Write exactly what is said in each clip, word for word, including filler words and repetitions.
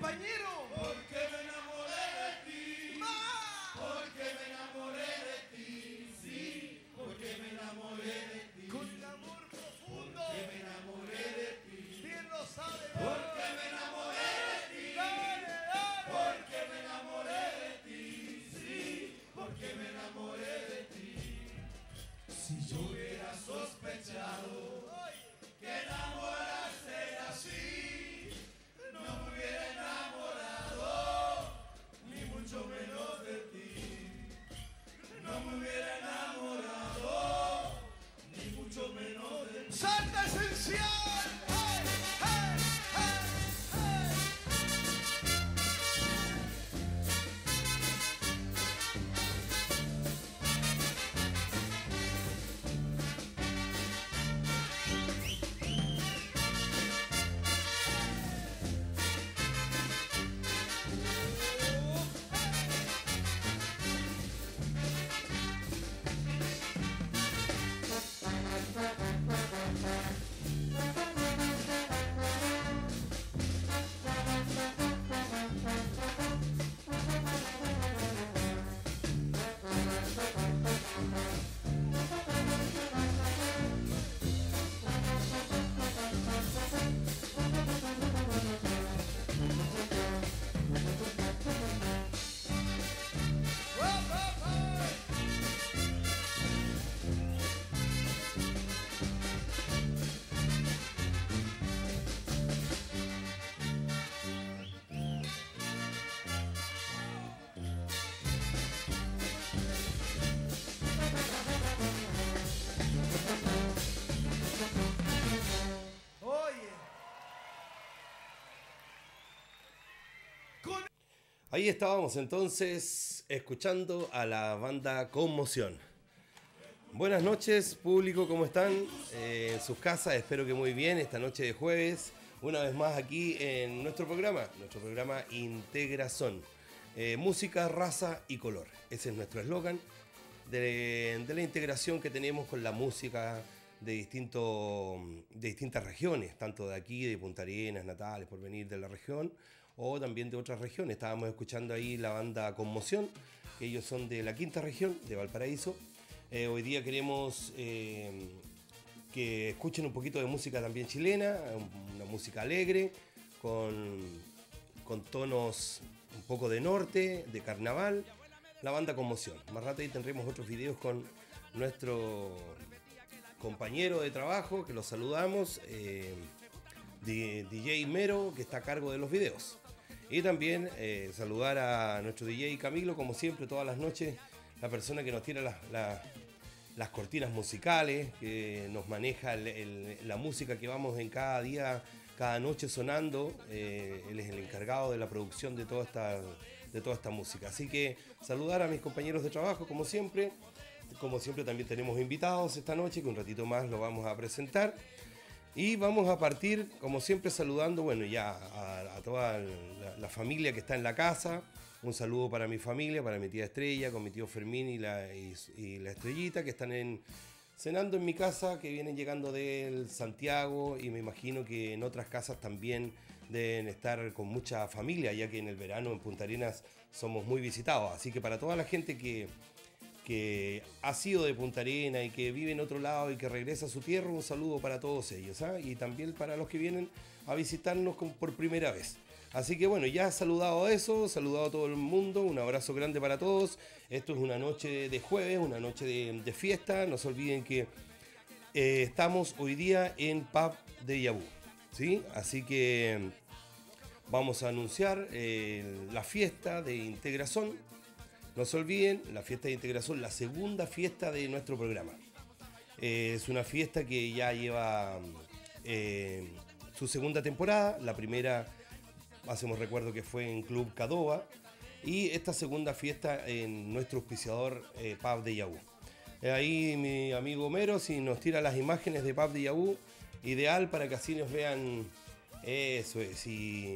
compañero. Porque me enamoré de ti. ¡Más! Porque me enamoré de ti. Sí, porque me enamoré de ti. Con el amor profundo. Que me enamoré de ti. Bien lo sabe. Porque me enamoré de ti. Dale, dale. Porque me enamoré de ti. Sí, porque me enamoré de ti. Si yo hubiera sospechado que enamorarse era así, no me hubiera enamorado, ni mucho menos de ti. No me hubiera enamorado, ni mucho menos de ti. ¡Salta esencial! ¡Hey, hey, hey, hey! Oye. Con... Ahí estábamos entonces escuchando a la banda Conmoción. Buenas noches, público, ¿cómo están? Eh, en sus casas, espero que muy bien, esta noche de jueves, una vez más aquí en nuestro programa, nuestro programa Integrazón. Eh, música, raza y color. Ese es nuestro eslogan de, de la integración que tenemos con la música de, distinto, de distintas regiones, tanto de aquí, de Punta Arenas, Natales, por venir de la región, o también de otras regiones. Estábamos escuchando ahí la banda Conmoción, que ellos son de la quinta región, de Valparaíso. Eh, hoy día queremos eh, que escuchen un poquito de música también chilena, una música alegre, con, con tonos un poco de norte, de carnaval, la banda Conmoción. Más rato ahí tendremos otros videos con nuestro compañero de trabajo, que los saludamos, eh, D J Mero, que está a cargo de los videos. Y también eh, saludar a nuestro D J Camilo, como siempre, todas las noches, la persona que nos tira las, las, las cortinas musicales, que nos maneja el, el, la música que vamos en cada día, cada noche sonando. Eh, él es el encargado de la producción de toda esta, de toda esta música. Así que saludar a mis compañeros de trabajo, como siempre. Como siempre también tenemos invitados esta noche, que un ratito más lo vamos a presentar. Y vamos a partir, como siempre, saludando, bueno, ya a, a toda la, la familia que está en la casa. Un saludo para mi familia, para mi tía Estrella, con mi tío Fermín y la, y, y la Estrellita, que están en, cenando en mi casa, que vienen llegando del Santiago, y me imagino que en otras casas también deben estar con mucha familia, ya que en el verano en Punta Arenas somos muy visitados. Así que para toda la gente que... que ha sido de Punta Arenas y que vive en otro lado y que regresa a su tierra, un saludo para todos ellos, ¿eh? Y también para los que vienen a visitarnos por primera vez. Así que bueno, ya saludado a eso, saludado a todo el mundo, un abrazo grande para todos. Esto es una noche de jueves, una noche de, de fiesta. No se olviden que eh, estamos hoy día en Pub Déjà Vu, ¿sí? Así que vamos a anunciar eh, la fiesta de integración. No se olviden, la fiesta de integración, la segunda fiesta de nuestro programa. Eh, es una fiesta que ya lleva eh, su segunda temporada. La primera, hacemos recuerdo que fue en Club Cadova. Y esta segunda fiesta en nuestro auspiciador eh, Pub Déjà Vu. Eh, ahí mi amigo Mero, si nos tira las imágenes de Pub Déjà Vu, ideal para que así nos vean. Eso es. Y,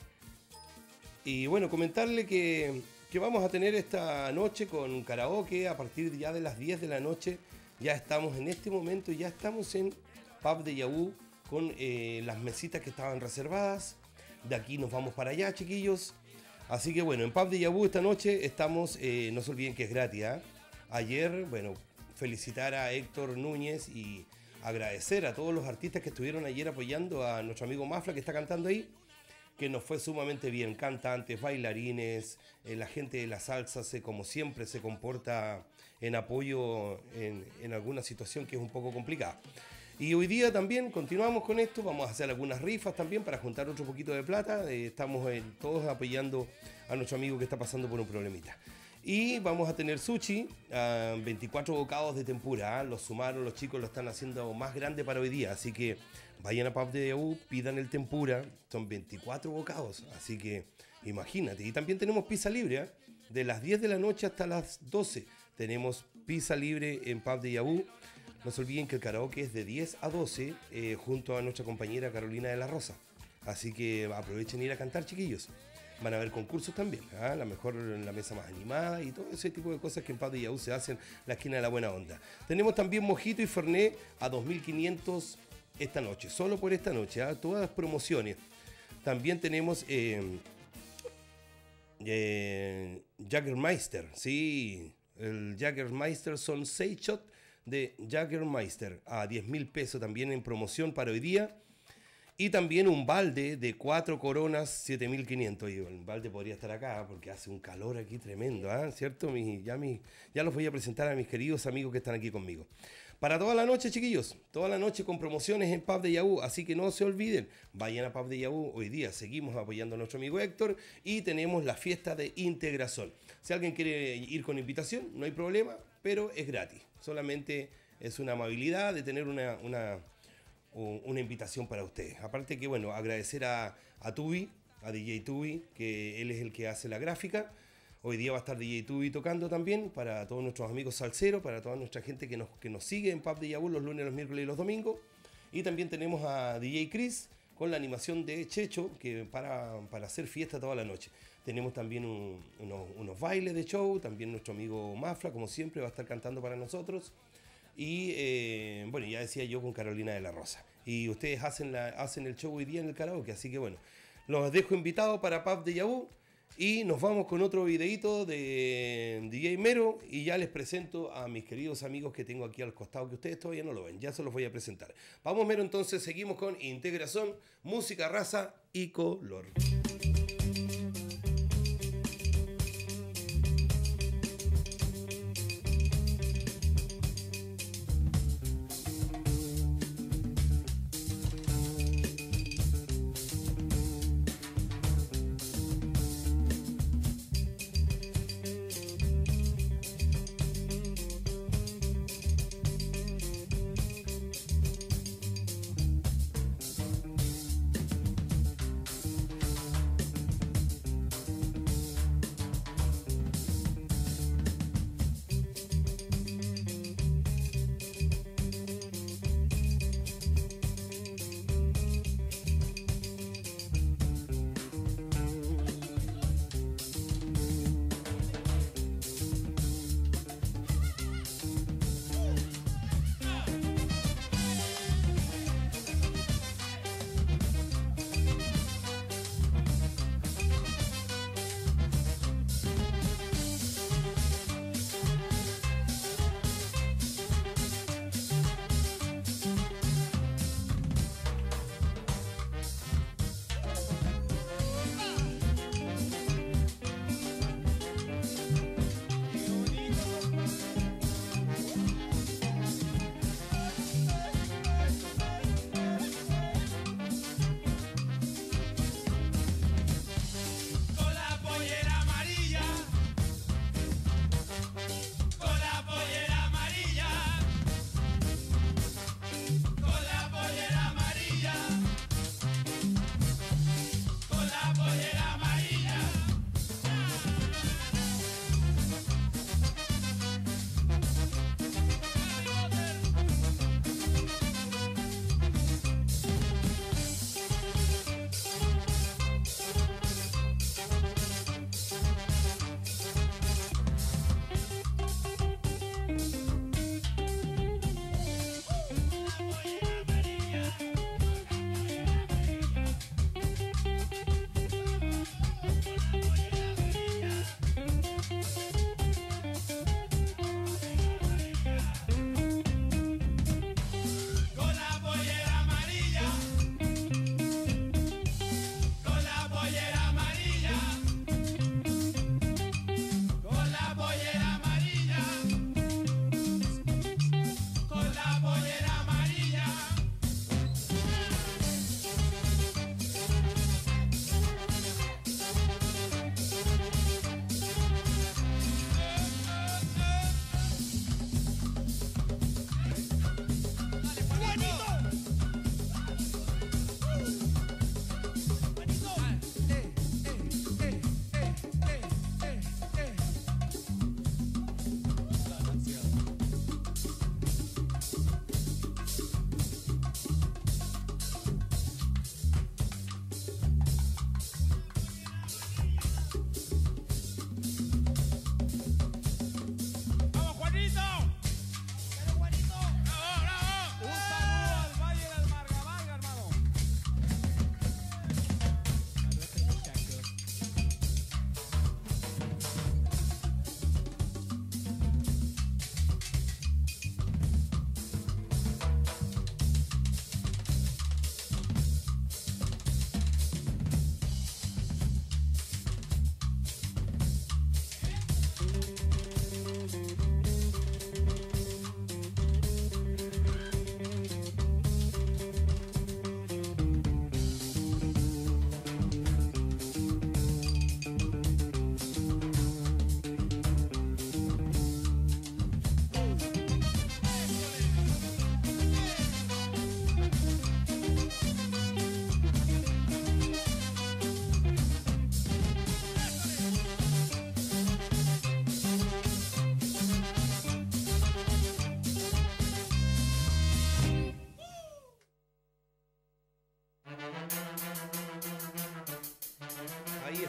y bueno, comentarle que... que vamos a tener esta noche con karaoke a partir ya de las diez de la noche. Ya estamos en este momento, ya estamos en Pub Déjà Vu con eh, las mesitas que estaban reservadas. de aquí nos vamos para allá, chiquillos. Así que bueno, en Pub de Yabú esta noche estamos, eh, no se olviden que es gratis, ¿eh? Ayer, bueno, felicitar a Héctor Núñez y agradecer a todos los artistas que estuvieron ayer apoyando a nuestro amigo Mafla que está cantando ahí, que nos fue sumamente bien, cantantes, bailarines, eh, la gente de la salsa se, como siempre se comporta en apoyo en, en alguna situación que es un poco complicada. Y hoy día también continuamos con esto, vamos a hacer algunas rifas también para juntar otro poquito de plata, eh, estamos eh, todos apoyando a nuestro amigo que está pasando por un problemita. Y vamos a tener sushi, uh, veinticuatro bocados de tempura, ¿eh? Los sumaron, los chicos lo están haciendo más grande para hoy día, así que vayan a Pub de Yabú, pidan el tempura, son veinticuatro bocados, así que imagínate. Y también tenemos pizza libre, ¿eh? De las diez de la noche hasta las doce tenemos pizza libre en Pub de Yabú. No se olviden que el karaoke es de diez a doce eh, junto a nuestra compañera Carolina de la Rosa, así que aprovechen ir a cantar, chiquillos. Van a haber concursos también, ¿eh? La mejor, la mesa más animada y todo ese tipo de cosas que en Pub de Yabú se hacen, la esquina de la buena onda. Tenemos también mojito y fernet a dos mil quinientos esta noche, solo por esta noche, ¿eh? Todas las promociones. También tenemos eh, eh, Jägermeister, sí, el Jägermeister son seis shots de Jägermeister a diez mil pesos también en promoción para hoy día. Y también un balde de cuatro coronas, siete mil quinientos. Y el balde podría estar acá porque hace un calor aquí tremendo, ¿eh? ¿Cierto? Mi, ya, mi, ya los voy a presentar a mis queridos amigos que están aquí conmigo. Para toda la noche, chiquillos, toda la noche con promociones en Pub de Yabú. Así que no se olviden, vayan a Pub de Yabú. Hoy día seguimos apoyando a nuestro amigo Héctor y tenemos la fiesta de integración. Si alguien quiere ir con invitación, no hay problema, pero es gratis. Solamente es una amabilidad de tener una... una una invitación para ustedes. Aparte que, bueno, agradecer a, a Tubi, a D J Tubi, que él es el que hace la gráfica. Hoy día va a estar D J Tubi tocando también para todos nuestros amigos salseros, para toda nuestra gente que nos, que nos sigue en Pub de Yabú los lunes, los miércoles y los domingos. Y también tenemos a D J Chris con la animación de Checho, que para, para hacer fiesta toda la noche. Tenemos también un, unos, unos bailes de show, también nuestro amigo Mafla, como siempre, va a estar cantando para nosotros. Y eh, bueno, ya decía yo con Carolina de la Rosa. Y ustedes hacen, la, hacen el show hoy día en el karaoke, así que bueno, los dejo invitados para Pub de Yabú y nos vamos con otro videito de D J Mero y ya les presento a mis queridos amigos que tengo aquí al costado que ustedes todavía no lo ven, ya se los voy a presentar. Vamos, Mero, entonces seguimos con integración, música, raza y color.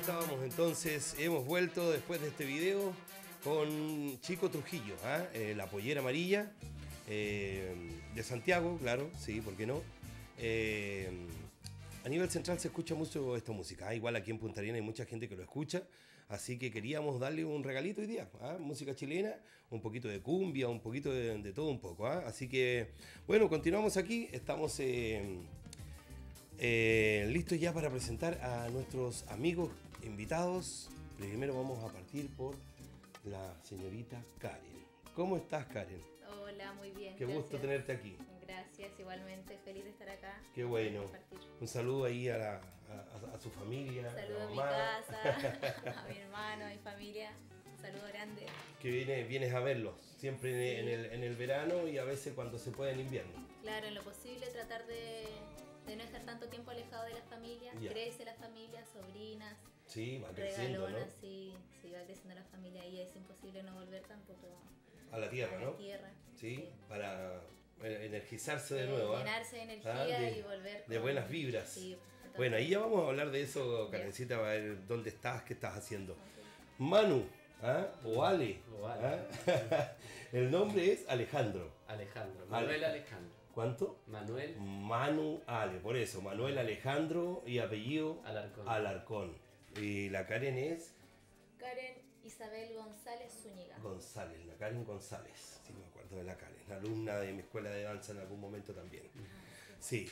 estábamos entonces, hemos vuelto después de este video con Chico Trujillo, ¿ah? Eh, la pollera amarilla, eh, de Santiago, claro, sí, ¿por qué no? Eh, a nivel central se escucha mucho esta música, ¿ah? Igual aquí en Punta Arenas hay mucha gente que lo escucha, así que queríamos darle un regalito hoy día, ¿ah? Música chilena, un poquito de cumbia, un poquito de, de todo un poco, ¿ah? Así que, bueno, continuamos aquí, estamos... Eh, Eh, listos ya para presentar a nuestros amigos invitados. Primero vamos a partir por la señorita Karen. ¿Cómo estás, Karen? Hola, muy bien. Qué gracias. gusto tenerte aquí. Gracias, igualmente, feliz de estar acá. Qué bueno. Compartir. Un saludo ahí a, la, a, a su familia. Saludo a a mi mamá, casa, a mi hermano, a mi familia. Un saludo grande. que viene, vienes a verlos siempre en, Sí. en el, en el verano y a veces cuando se puede en invierno. Claro, en lo posible tratar de, de no estar tanto tiempo alejado de la familia. Ya. Crece la familia, sobrinas, Sí, va creciendo, ¿no? regalonas, sí, sí, va creciendo la familia y es imposible no volver tampoco A la tierra, a la ¿no? tierra. Sí, para eh, energizarse de Eh, nuevo. ¿ah? llenarse de energía Ah, de- y volver de con- buenas vibras. Sí, de Bueno, todas ahí ya vamos a hablar de eso, Ya. Karencita, a ver dónde estás, qué estás haciendo. formas. Manu, ¿ah? o Ale. O Ale. ¿ah? El nombre es Alejandro. Alejandro, Manuel Alejandro. ¿Cuánto? Manuel Manu Ale, por eso, Manuel Alejandro y apellido Alarcón. Alarcón. Y la Karen es Karen Isabel González Zúñiga. González, la Karen González, sí me acuerdo de la Karen, alumna de mi escuela de danza en algún momento también. Sí.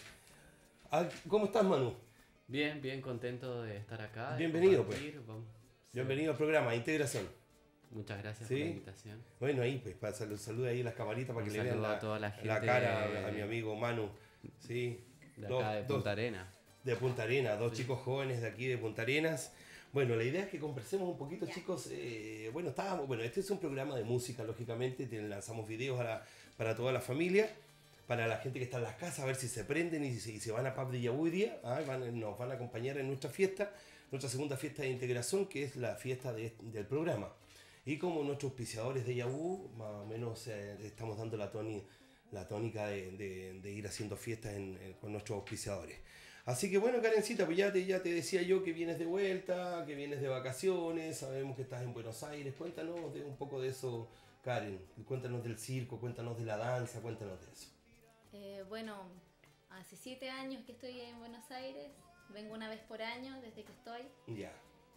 Ah, ¿Cómo estás, Manu? Bien, bien contento de estar acá. de Bienvenido, compartir, vamos. Sí. Bienvenido al programa Integración. Muchas gracias Sí. por la invitación. Bueno, ahí pues para salud, saluda ahí las camaritas para Un que le vean saludo la, a toda la gente la cara de- a mi amigo Manu. Sí. De Dos- acá de dos- Punta Arena. de Punta Arenas, dos chicos jóvenes de aquí de Punta Arenas. Bueno, la idea es que conversemos un poquito, Ya. chicos. eh, bueno, estábamos, bueno, este es un programa de música, lógicamente. te- Lanzamos videos a la- para toda la familia, para la gente que está en las casas, a ver si se prenden y se, y se van a Pub de Yabú hoy día. ah, van- nos van a acompañar en nuestra fiesta, nuestra segunda fiesta de integración, que es la fiesta de- del programa. Y como nuestros auspiciadores de Yabú, más o menos eh, estamos dando la, toni- la tónica de, de- de ir haciendo fiestas en- en- con nuestros auspiciadores. Así que bueno, Karencita, pues ya te, ya te decía yo que vienes de vuelta, que vienes de vacaciones, sabemos que estás en Buenos Aires. Cuéntanos de un poco de eso, Karen. Cuéntanos del circo, cuéntanos de la danza, cuéntanos de eso. Eh, bueno, hace siete años que estoy en Buenos Aires. Vengo una vez por año desde que estoy. Ya.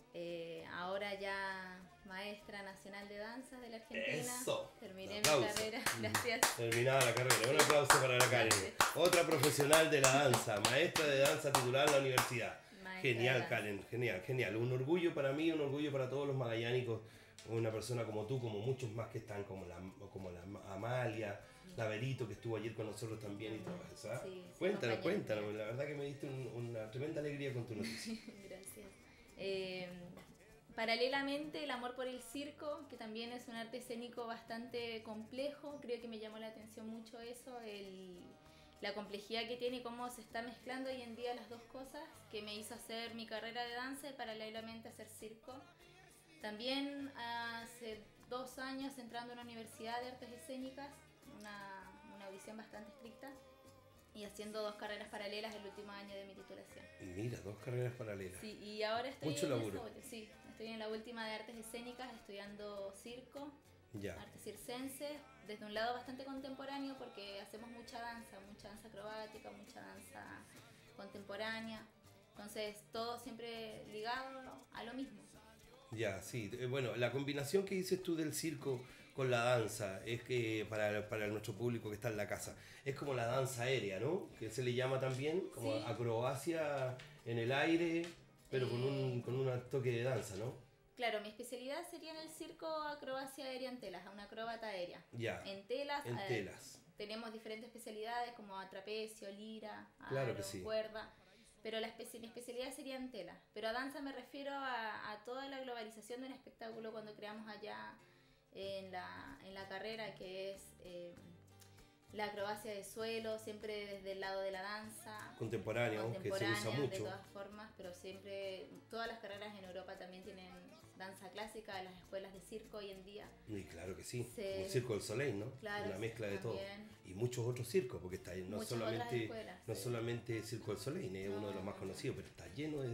Eh, ahora ya maestra nacional de danza de la Argentina. Eso. Terminé Un mi aplauso. carrera. Gracias. Terminada la carrera. Un aplauso para la Karen. Otra profesional de la danza, maestra de danza titular en la universidad. Maestra Genial, de danza. Karen, genial, genial. Un orgullo para mí, un orgullo para todos los magallánicos. Una persona como tú, como muchos más que están, como la, como la Amalia, la Berito, que estuvo ayer con nosotros también y todo eso. ¿ah? Sí, sí, cuéntanos, compañera cuéntanos. mía. La verdad que me diste un- una tremenda alegría con tu noticia. Gracias. Eh, paralelamente, el amor por el circo, que también es un arte escénico bastante complejo. Creo que me llamó la atención mucho eso, el, la complejidad que tiene y cómo se está mezclando hoy en día las dos cosas, que me hizo hacer mi carrera de danza y paralelamente hacer circo. También hace dos años entrando a una universidad de artes escénicas, una, una audición bastante estricta, y haciendo dos carreras paralelas el último año de mi titulación. Y mira, dos carreras paralelas. Sí, y ahora estoy Mucho en laburo. eso, sí, estoy en la última de artes escénicas estudiando circo, Ya. arte circense, desde un lado bastante contemporáneo porque hacemos mucha danza, mucha danza acrobática, mucha danza contemporánea, entonces todo siempre ligado a lo mismo. Ya, sí. Eh, Bueno, la combinación que dices tú del circo con la danza es que para, para nuestro público que está en la casa, es como la danza aérea, ¿no? Que se le llama también como Sí. acrobacia en el aire, pero con un, Eh. con un toque de danza, ¿no? Claro, mi especialidad sería en el circo acrobacia aérea en telas, una acróbata aérea. Ya, En telas, en eh, telas. tenemos diferentes especialidades como trapecio, lira, Claro aro, que sí. cuerda, pero la especi- mi especialidad sería en tela. Pero a danza me refiero a, a toda la globalización de un espectáculo cuando creamos allá en la, en la carrera, que es eh, la acrobacia de suelo, siempre desde el lado de la danza. Contemporáneo, que se usa Contemporánea, de mucho. todas formas, pero siempre, todas las carreras en Europa también tienen danza clásica, las escuelas de circo hoy en día. Y claro que sí, Sí. como el Circo del Soleil, ¿no? Claro, Una mezcla de todo. también. Y muchos otros circos, porque está no Muchas otras solamente escuelas, no sí. solamente Circo del Soleil, es uno de los más conocidos, pero está lleno de,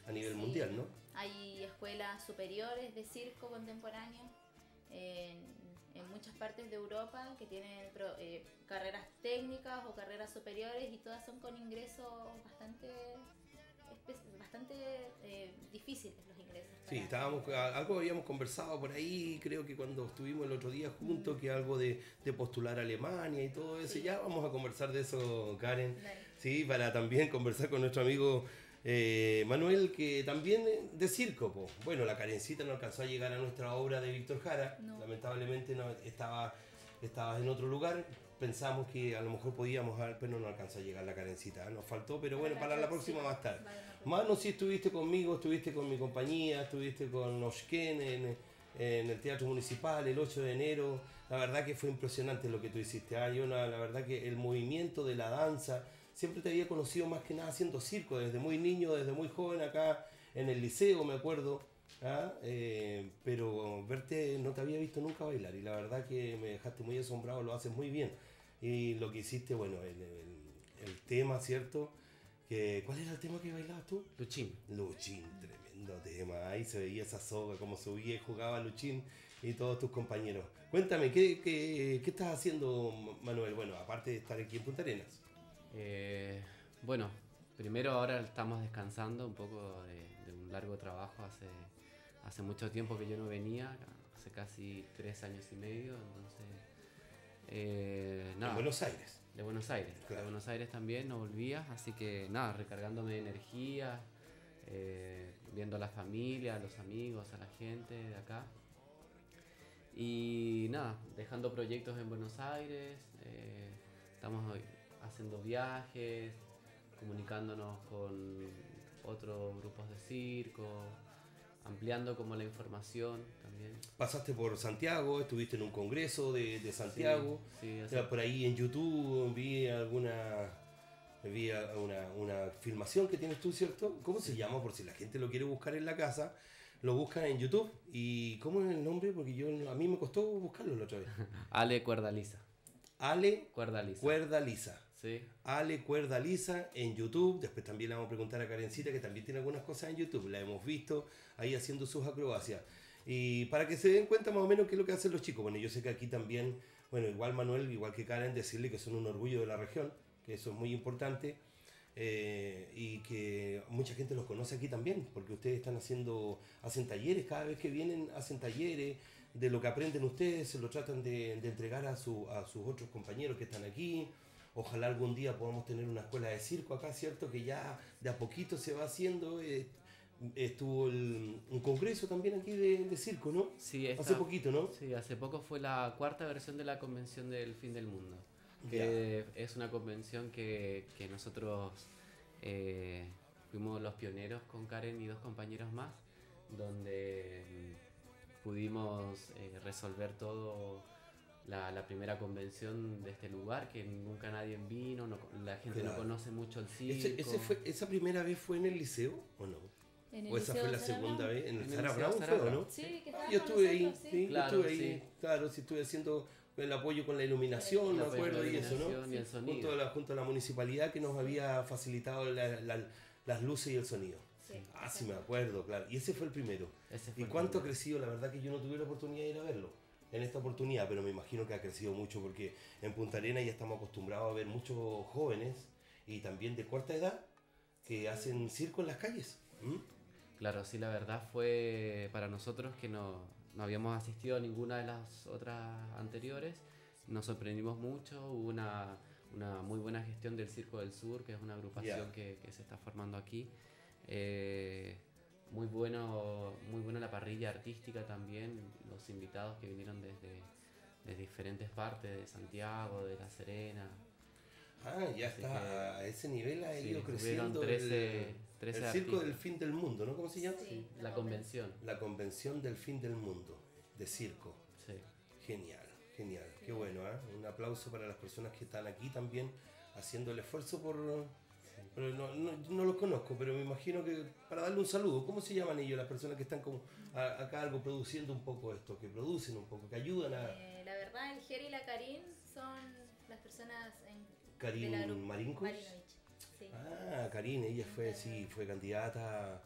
a nivel Sí. mundial, ¿no? Hay escuelas superiores de circo contemporáneo en, en muchas partes de Europa que tienen pro- eh, carreras técnicas o carreras superiores y todas son con ingresos bastante, espe- bastante eh, difíciles los ingresos. Sí, para- estábamos, a- algo habíamos conversado por ahí, creo que cuando estuvimos el otro día juntos, que algo de, de postular a Alemania y todo eso, Sí. ya vamos a conversar de eso, Karen, Dale. sí, para también conversar con nuestro amigo eh, Manuel, que también eh, de circo, po. Bueno, la Karencita no alcanzó a llegar a nuestra obra de Víctor Jara, No. lamentablemente no, estaba, estaba en otro lugar, pensamos que a lo mejor podíamos, haber, pero no alcanzó a llegar la Karencita, ¿eh? Nos faltó, pero bueno, para la próxima va a estar. Vale, la próxima. Mano, sí estuviste conmigo, estuviste con mi compañía, estuviste con Oshken en, en el Teatro Municipal el ocho de enero. La verdad que fue impresionante lo que tú hiciste. ¿Ah? Yo la, la verdad que el movimiento de la danza, siempre te había conocido más que nada haciendo circo, desde muy niño, desde muy joven acá en el liceo, me acuerdo. ¿Ah? Eh, pero verte no te había visto nunca bailar y la verdad que me dejaste muy asombrado, lo haces muy bien. Y lo que hiciste, bueno, el, el, el tema, ¿cierto? Que, ¿cuál era el tema que bailabas tú? Luchín. Luchín, tremendo tema. Ahí se veía esa soga, cómo subía y jugaba Luchín y todos tus compañeros. Cuéntame, ¿qué, qué, qué estás haciendo, Manuel? Bueno, aparte de estar aquí en Punta Arenas. Eh, bueno, primero ahora estamos descansando un poco de, de un largo trabajo. Hace, hace mucho tiempo que yo no venía, hace casi tres años y medio, entonces... Eh, nada. En Buenos Aires. De Buenos Aires, Claro. de Buenos Aires también, no volvía, así que nada, recargándome de energía, eh, viendo a la familia, a los amigos, a la gente de acá. Y nada, dejando proyectos en Buenos Aires, eh, estamos hoy haciendo viajes, comunicándonos con otros grupos de circo, ampliando como la información también. Pasaste por Santiago, estuviste en un congreso de, de Santiago. Sí, sí, Ya así- por ahí en YouTube vi alguna vi a- una, una filmación que tienes tú, ¿cierto? ¿Cómo se llama? Por si la gente lo quiere buscar en la casa, lo buscan en YouTube. ¿Y cómo es el nombre? Porque yo a mí me costó buscarlo la otra vez. Ale Cuerda Lisa. Ale Cuerda Lisa. Cuerda Lisa. Sí. Ale Cuerda Lisa en YouTube. Después también le vamos a preguntar a Karencita, que también tiene algunas cosas en YouTube. La hemos visto ahí haciendo sus acrobacias. Y para que se den cuenta más o menos qué es lo que hacen los chicos. Bueno, yo sé que aquí también, bueno, igual Manuel, igual que Karen, decirle que son un orgullo de la región, que eso es muy importante. eh, y que mucha gente los conoce aquí también, porque ustedes están haciendo, hacen talleres, cada vez que vienen hacen talleres, de lo que aprenden ustedes, se lo tratan de, de entregar a, su, a sus otros compañeros que están aquí. Ojalá algún día podamos tener una escuela de circo acá, ¿cierto? Que ya de a poquito se va haciendo. eh, estuvo el- un congreso también aquí de, de circo, ¿no? Sí, esta- Hace poquito, ¿no? Sí, hace poco fue la cuarta versión de la convención del fin del mundo, que es una convención que, que nosotros eh, fuimos los pioneros con Karen y dos compañeros más, donde mm, pudimos eh, resolver todo la, la primera convención de este lugar, que nunca nadie vino, no- la gente Claro. no conoce mucho el circo. Ese, ese fue, ¿Esa primera vez fue en el liceo o no? En el ¿O esa Liceo fue la Sara segunda Brown. vez? ¿En el En el Sara Liceo Brown Sara fue o Brown. no? Sí, que Ah, estaba yo con estuve ahí, nosotros, sí, yo Claro, estuve ahí, sí. claro, sí estuve haciendo el apoyo con la iluminación, La me acuerdo, y eso, ¿no? iluminación y el sonido. Junto a, la, junto a la municipalidad que nos había facilitado la- la- las luces y el sonido. Sí, Ah, sí, exacto. me acuerdo, claro. Y ese fue el primero. Ese fue ¿Y el cuánto ha primero. crecido? La verdad que yo no tuve la oportunidad de ir a verlo en esta oportunidad, pero me imagino que ha crecido mucho porque en Punta Arenas ya estamos acostumbrados a ver muchos jóvenes y también de corta edad que hacen circo en las calles. ¿Mm? Claro, sí, la verdad fue para nosotros que no, no habíamos asistido a ninguna de las otras anteriores. Nos sorprendimos mucho, hubo una, una muy buena gestión del Circo del Sur, que es una agrupación Ya. que, que se está formando aquí. Eh, muy bueno, muy buena la parrilla artística también, los invitados que vinieron desde, de diferentes partes, de Santiago, de La Serena. Ah, ya Así está, que, a ese nivel ha sí, ido hubieron creciendo trece, el, trece el circo del artistas. fin del mundo, ¿no? ¿Cómo se llama? Sí, La convención. La convención del fin del mundo, de circo. Sí. Genial, genial, qué bueno, ¿eh? Un aplauso para las personas que están aquí también haciendo el esfuerzo por... Pero no, no, no los conozco, pero me imagino que para darle un saludo, ¿cómo se llaman ellos, las personas que están como a, a cargo produciendo un poco esto, que producen un poco, que ayudan a Eh, la verdad, el Jerry y la Karin son las personas en, de Karin la grupo. Marincos? Marinovich, sí. Ah, Karin, ella fue, sí, fue candidata A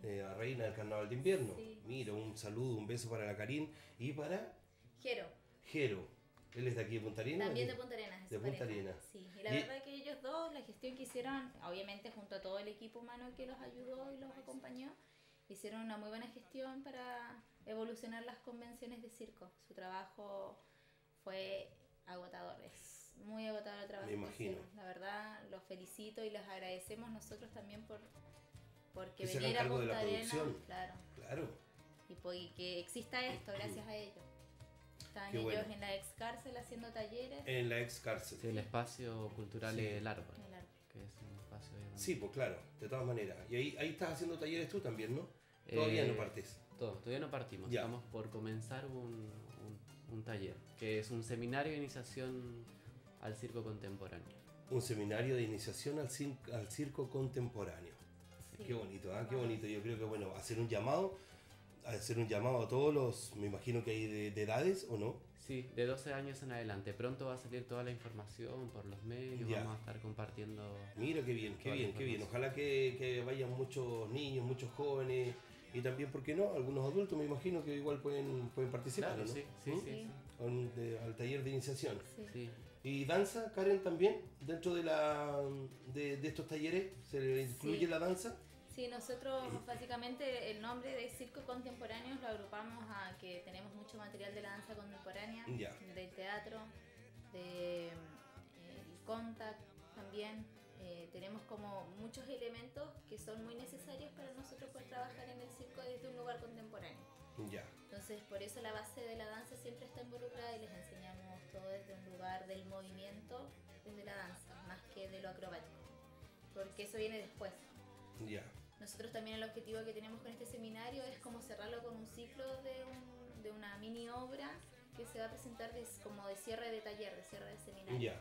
eh, a reina del carnaval de invierno. Sí. Mira, un saludo, un beso para la Karin y para Jero, Jero. Él es de aquí de Punta Arenas. también de Punta Arenas. De su Punta pareja. Arenas. Sí, y la Y- verdad que ellos dos, la gestión que hicieron, obviamente junto a todo el equipo humano que los ayudó y los acompañó, hicieron una muy buena gestión para evolucionar las convenciones de circo. Su trabajo fue agotador, es muy agotador el trabajo. Me que imagino. hicieron. La verdad, los felicito y les agradecemos nosotros también por porque Que se hagan venir a cargo de la Punta Arenas, producción. claro, Claro. y, po- y que exista esto gracias a ellos. Estaban Qué ellos bueno. en la ex cárcel haciendo talleres. En la ex cárcel. Sí, el espacio cultural Sí. El Árbol, en el árbol. que es un espacio ahí donde- Sí, pues claro, de todas maneras. Y ahí, ahí estás haciendo talleres tú también, ¿no? Todavía Eh, no partes. Todo, todavía no partimos, Ya. estamos por comenzar un, un- un taller, que es un seminario de iniciación al circo contemporáneo. Un seminario de iniciación al, cin- al circo contemporáneo. Sí. Qué bonito, ¿ah? Qué bonito. Yo creo que, bueno, hacer un llamado, hacer un llamado a todos los, me imagino que hay de, de edades, ¿o no? Sí, de doce años en adelante. Pronto va a salir toda la información por los medios, Ya. vamos a estar compartiendo. Mira qué bien, qué Toda la bien, qué bien. información. Ojalá que, que vayan muchos niños, muchos jóvenes y también, ¿por qué no? Algunos adultos me imagino que igual pueden, pueden participar, Claro, ¿no? sí, sí, ¿Mm? sí, Sí. sí, Al, de- al taller de iniciación. Sí. sí. ¿Y danza, Karen, también? ¿Dentro de, la, de, de estos talleres se le incluye Sí. la danza? Sí, nosotros básicamente el nombre de Circo Contemporáneos lo agrupamos a que tenemos mucho material de la danza contemporánea, Ya. del teatro, del contact también. Eh, tenemos como muchos elementos que son muy necesarios para nosotros poder trabajar en el circo desde un lugar contemporáneo. Ya. Entonces, por eso la base de la danza siempre está involucrada y les enseñamos todo desde un lugar del movimiento, desde la danza, más que de lo acrobático, porque eso viene después. Ya. Nosotros también el objetivo que tenemos con este seminario es como cerrarlo con un ciclo de, un- de una mini obra que se va a presentar des- como de cierre de taller, de cierre de seminario. Ya.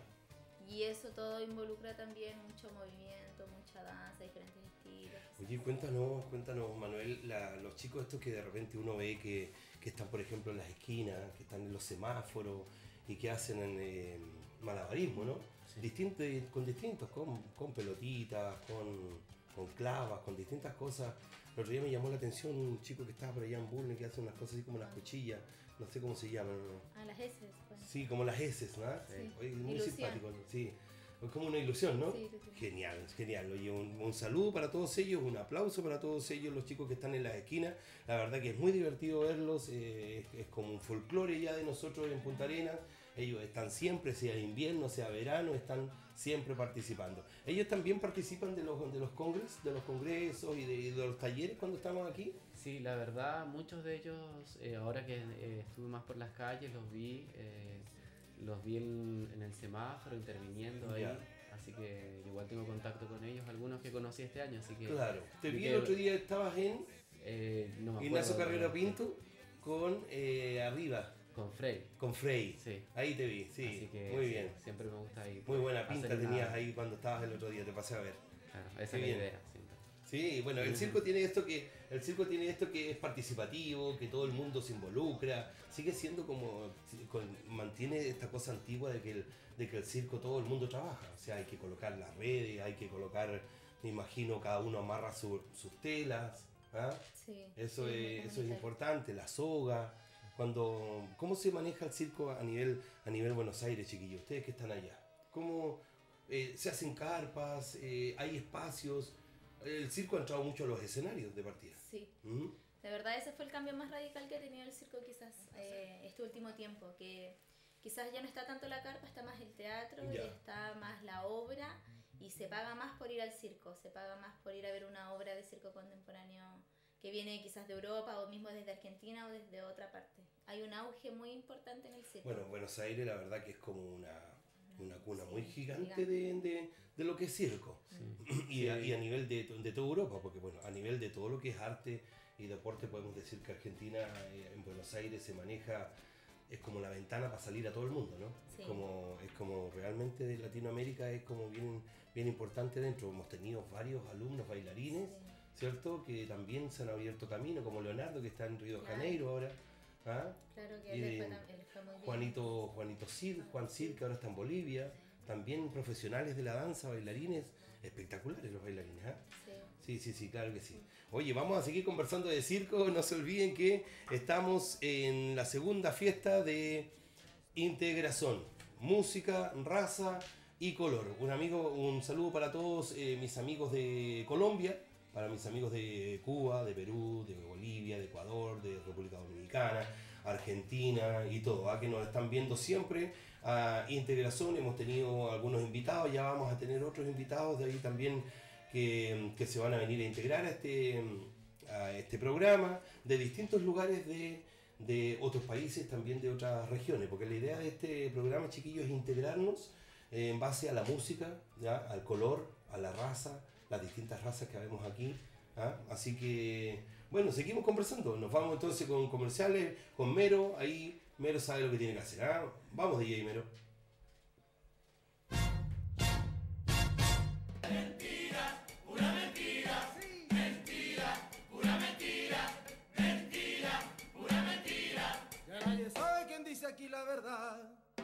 Y eso todo involucra también mucho movimiento, mucha danza, diferentes estilos. Oye, cuéntanos, cuéntanos, Manuel, la- los chicos estos que de repente uno ve que, que están, por ejemplo, en las esquinas, que están en los semáforos y que hacen eh, malabarismo, ¿no? Sí. Distinto, con distintos, con, con pelotitas, con, con clavas, con distintas cosas. El otro día me llamó la atención un chico que estaba por allá en Bulnes que hace unas cosas así como las cuchillas, no sé cómo se llaman, ¿no? A las S, pues. Sí, como las heces, ¿no? Sí. Oye, muy Ilusión. simpático, sí. Es como una ilusión, ¿no? Sí, sí, sí. Genial, genial. Oye, un, un saludo para todos ellos, un aplauso para todos ellos, los chicos que están en las esquinas. La verdad que es muy divertido verlos, eh, es, es como un folclore ya de nosotros en Punta Arenas. Ellos están siempre, sea invierno, sea verano, están siempre participando. Ellos también participan de los, de los congresos, de los congresos y de, y de los talleres cuando estamos aquí. Sí, la verdad, muchos de ellos, eh, ahora que eh, estuve más por las calles, los vi, eh, los vi en, en el semáforo interviniendo ahí, Ya. así que igual tengo contacto con ellos, algunos que conocí este año, así que... Claro. Te vi vi que- el otro día, estabas en eh, no me Ignacio acuerdo, Carrera pero- Pinto con eh, Arriba, Con Frey, con Frey. sí. Ahí te vi, sí. Así que Muy sí, bien. siempre me gusta ir. Muy buena pinta hacer una- tenías ahí cuando estabas el otro día, te pasé a ver. Claro, esa Qué es la bien. idea siempre. Sí, bueno, el Ujú. circo tiene esto que el circo tiene esto que es participativo, que todo el mundo se involucra, sigue siendo como con- mantiene esta cosa antigua de que el de que el circo todo el mundo trabaja, o sea, hay que colocar las redes, hay que colocar, me imagino cada uno amarra su- sus telas, ¿ah? Sí, Eso sí, es, muy eso es comunitario. importante, la soga. Cuando, ¿cómo se maneja el circo a nivel, a nivel Buenos Aires, chiquillos? Ustedes que están allá. ¿Cómo eh, se hacen carpas? Eh, ¿Hay espacios? El circo ha entrado mucho a los escenarios de partida. Sí. ¿Mm? De verdad ese fue el cambio más radical que ha tenido el circo quizás eh, este último tiempo, que quizás ya no está tanto la carpa, está más el teatro, y Ya. está más la obra y se paga más por ir al circo, se paga más por ir a ver una obra de circo contemporáneo que viene quizás de Europa o mismo desde Argentina o desde otra parte. Hay un auge muy importante en el circo. Bueno, Buenos Aires la verdad que es como una, una cuna Sí, muy gigante gigante. de, de- de lo que es circo. Y, a, y a nivel de, de toda Europa, porque bueno, a nivel de todo lo que es arte y deporte podemos decir que Argentina eh, en Buenos Aires se maneja, es como la ventana para salir a todo el mundo, ¿no? Sí. Como, es como realmente Latinoamérica es como bien, bien importante dentro. Hemos tenido varios alumnos bailarines, Sí. ¿cierto? Que también se han abierto camino, como Leonardo que está en Río de Claro. Janeiro ahora. ¿Ah? Claro que Y él le fue, de tam- él fue muy bien. Juanito, Juanito Cid, Juan Cid, que ahora está en Bolivia, también profesionales de la danza, bailarines, espectaculares los bailarines, ¿ah? Sí. Sí, sí, sí, claro que sí. Oye, vamos a seguir conversando de circo. No se olviden que estamos en la segunda fiesta de integración, música, raza y color. Un amigo, un saludo para todos eh, mis amigos de Colombia, para mis amigos de Cuba, de Perú, de Bolivia, de Ecuador, de República Dominicana, Argentina y todo, ¿ah? Que nos están viendo siempre a integración. Hemos tenido algunos invitados, ya vamos a tener otros invitados de ahí también que, que se van a venir a integrar a este, a este programa de distintos lugares de, de otros países, también de otras regiones, porque la idea de este programa, chiquillos, es integrarnos eh, en base a la música, ¿ya? Al color, a la raza, las distintas razas que vemos aquí, ¿ah? Así que, bueno, seguimos conversando. Nos vamos entonces con comerciales, con Mero. Ahí Mero sabe lo que tiene que hacer, ¿ah? Vamos, D J Mero. Mentira, pura mentira, mentira, pura mentira, mentira, pura mentira. Ya nadie sabe quién dice aquí la verdad.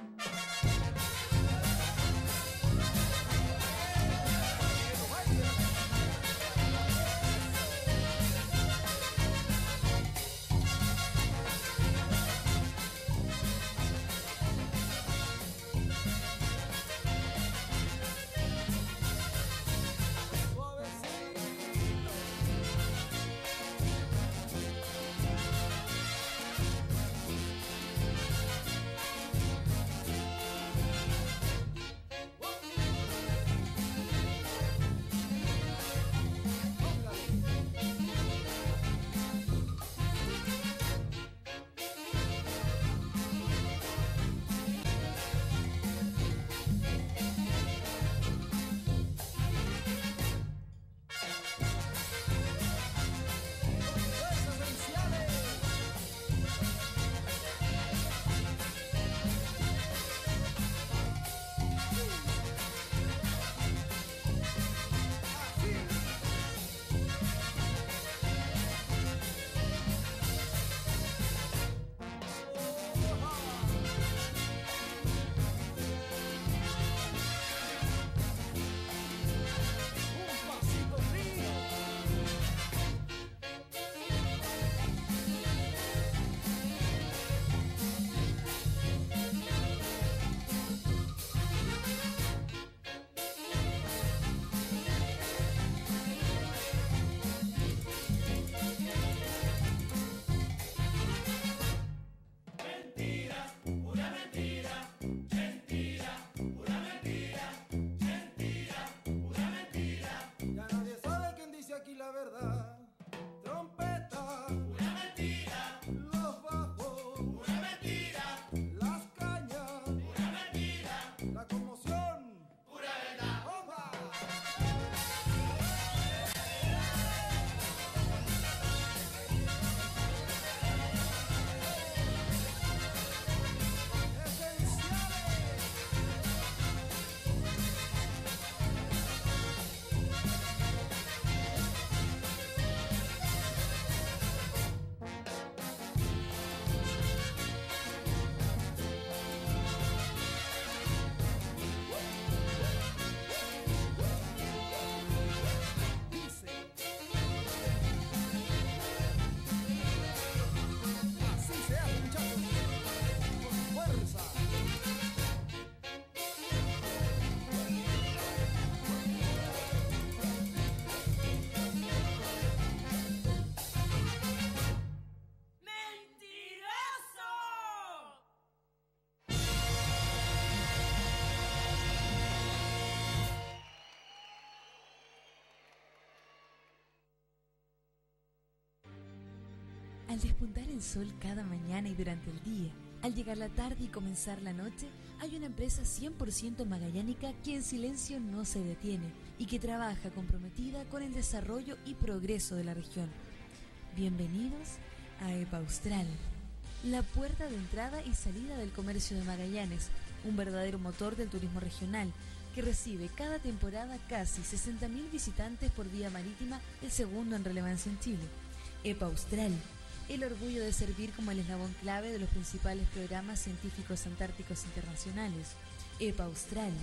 Al despuntar el sol cada mañana y durante el día, al llegar la tarde y comenzar la noche, hay una empresa cien por ciento magallánica que en silencio no se detiene y que trabaja comprometida con el desarrollo y progreso de la región. Bienvenidos a EPAUSTRAL, la puerta de entrada y salida del comercio de Magallanes, un verdadero motor del turismo regional que recibe cada temporada casi sesenta mil visitantes por vía marítima, el segundo en relevancia en Chile. EPAUSTRAL, el orgullo de servir como el eslabón clave de los principales programas científicos antárticos internacionales. EPAUSTRAL,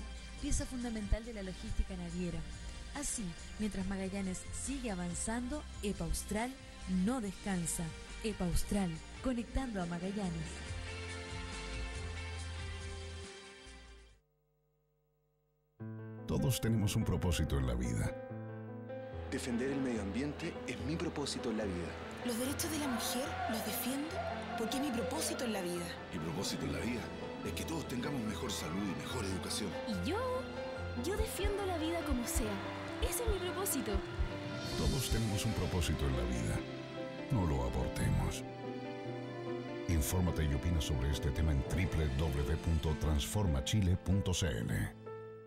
pieza fundamental de la logística naviera. Así, mientras Magallanes sigue avanzando, EPA Austral no descansa. EPA Austral, conectando a Magallanes. Todos tenemos un propósito en la vida. Defender el medio ambiente es mi propósito en la vida. Los derechos de la mujer los defiendo porque es mi propósito en la vida. Mi propósito en la vida es que todos tengamos mejor salud y mejor educación. Y yo, yo defiendo la vida como sea. Ese es mi propósito. Todos tenemos un propósito en la vida. No lo abortemos. Infórmate y opina sobre este tema en doble u doble u doble u punto transforma chile punto c l.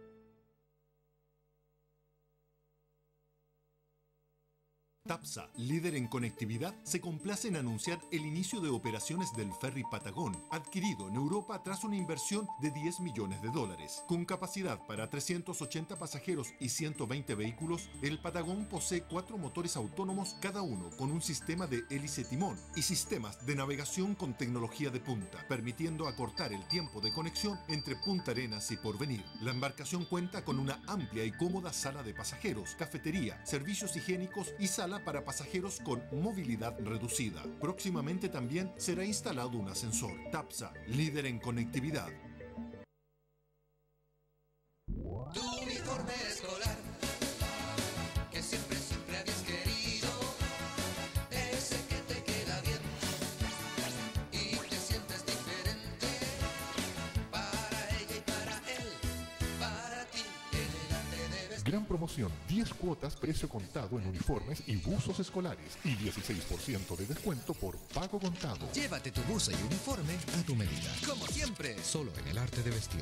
TAPSA, líder en conectividad, se complace en anunciar el inicio de operaciones del ferry Patagón, adquirido en Europa tras una inversión de diez millones de dólares. Con capacidad para trescientos ochenta pasajeros y ciento veinte vehículos, el Patagón posee cuatro motores autónomos, cada uno con un sistema de hélice timón y sistemas de navegación con tecnología de punta, permitiendo acortar el tiempo de conexión entre Punta Arenas y Porvenir. La embarcación cuenta con una amplia y cómoda sala de pasajeros, cafetería, servicios higiénicos y sala para pasajeros con movilidad reducida. Próximamente también será instalado un ascensor. TAPSA, líder en conectividad. Tu uniforme escolar, que siempre, siempre habías querido, ese que te queda bien y te sientes diferente, para ella y para él, para ti, elegante debes. Gran promoción, diez cuotas precio contado en uniformes y buzos escolares y dieciséis por ciento de descuento por pago contado. Llévate tu buzo y uniforme a tu medida. Como siempre, solo en el arte de vestir.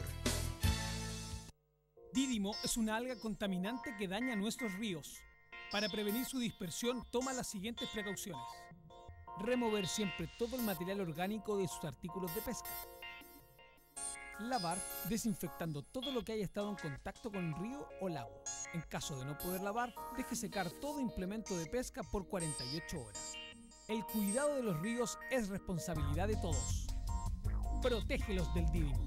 Dídimo es una alga contaminante que daña nuestros ríos. Para prevenir su dispersión, toma las siguientes precauciones. Remover siempre todo el material orgánico de sus artículos de pesca. Lavar desinfectando todo lo que haya estado en contacto con el río o lago. En caso de no poder lavar, deje secar todo implemento de pesca por cuarenta y ocho horas. El cuidado de los ríos es responsabilidad de todos. Protégelos del Dídimo.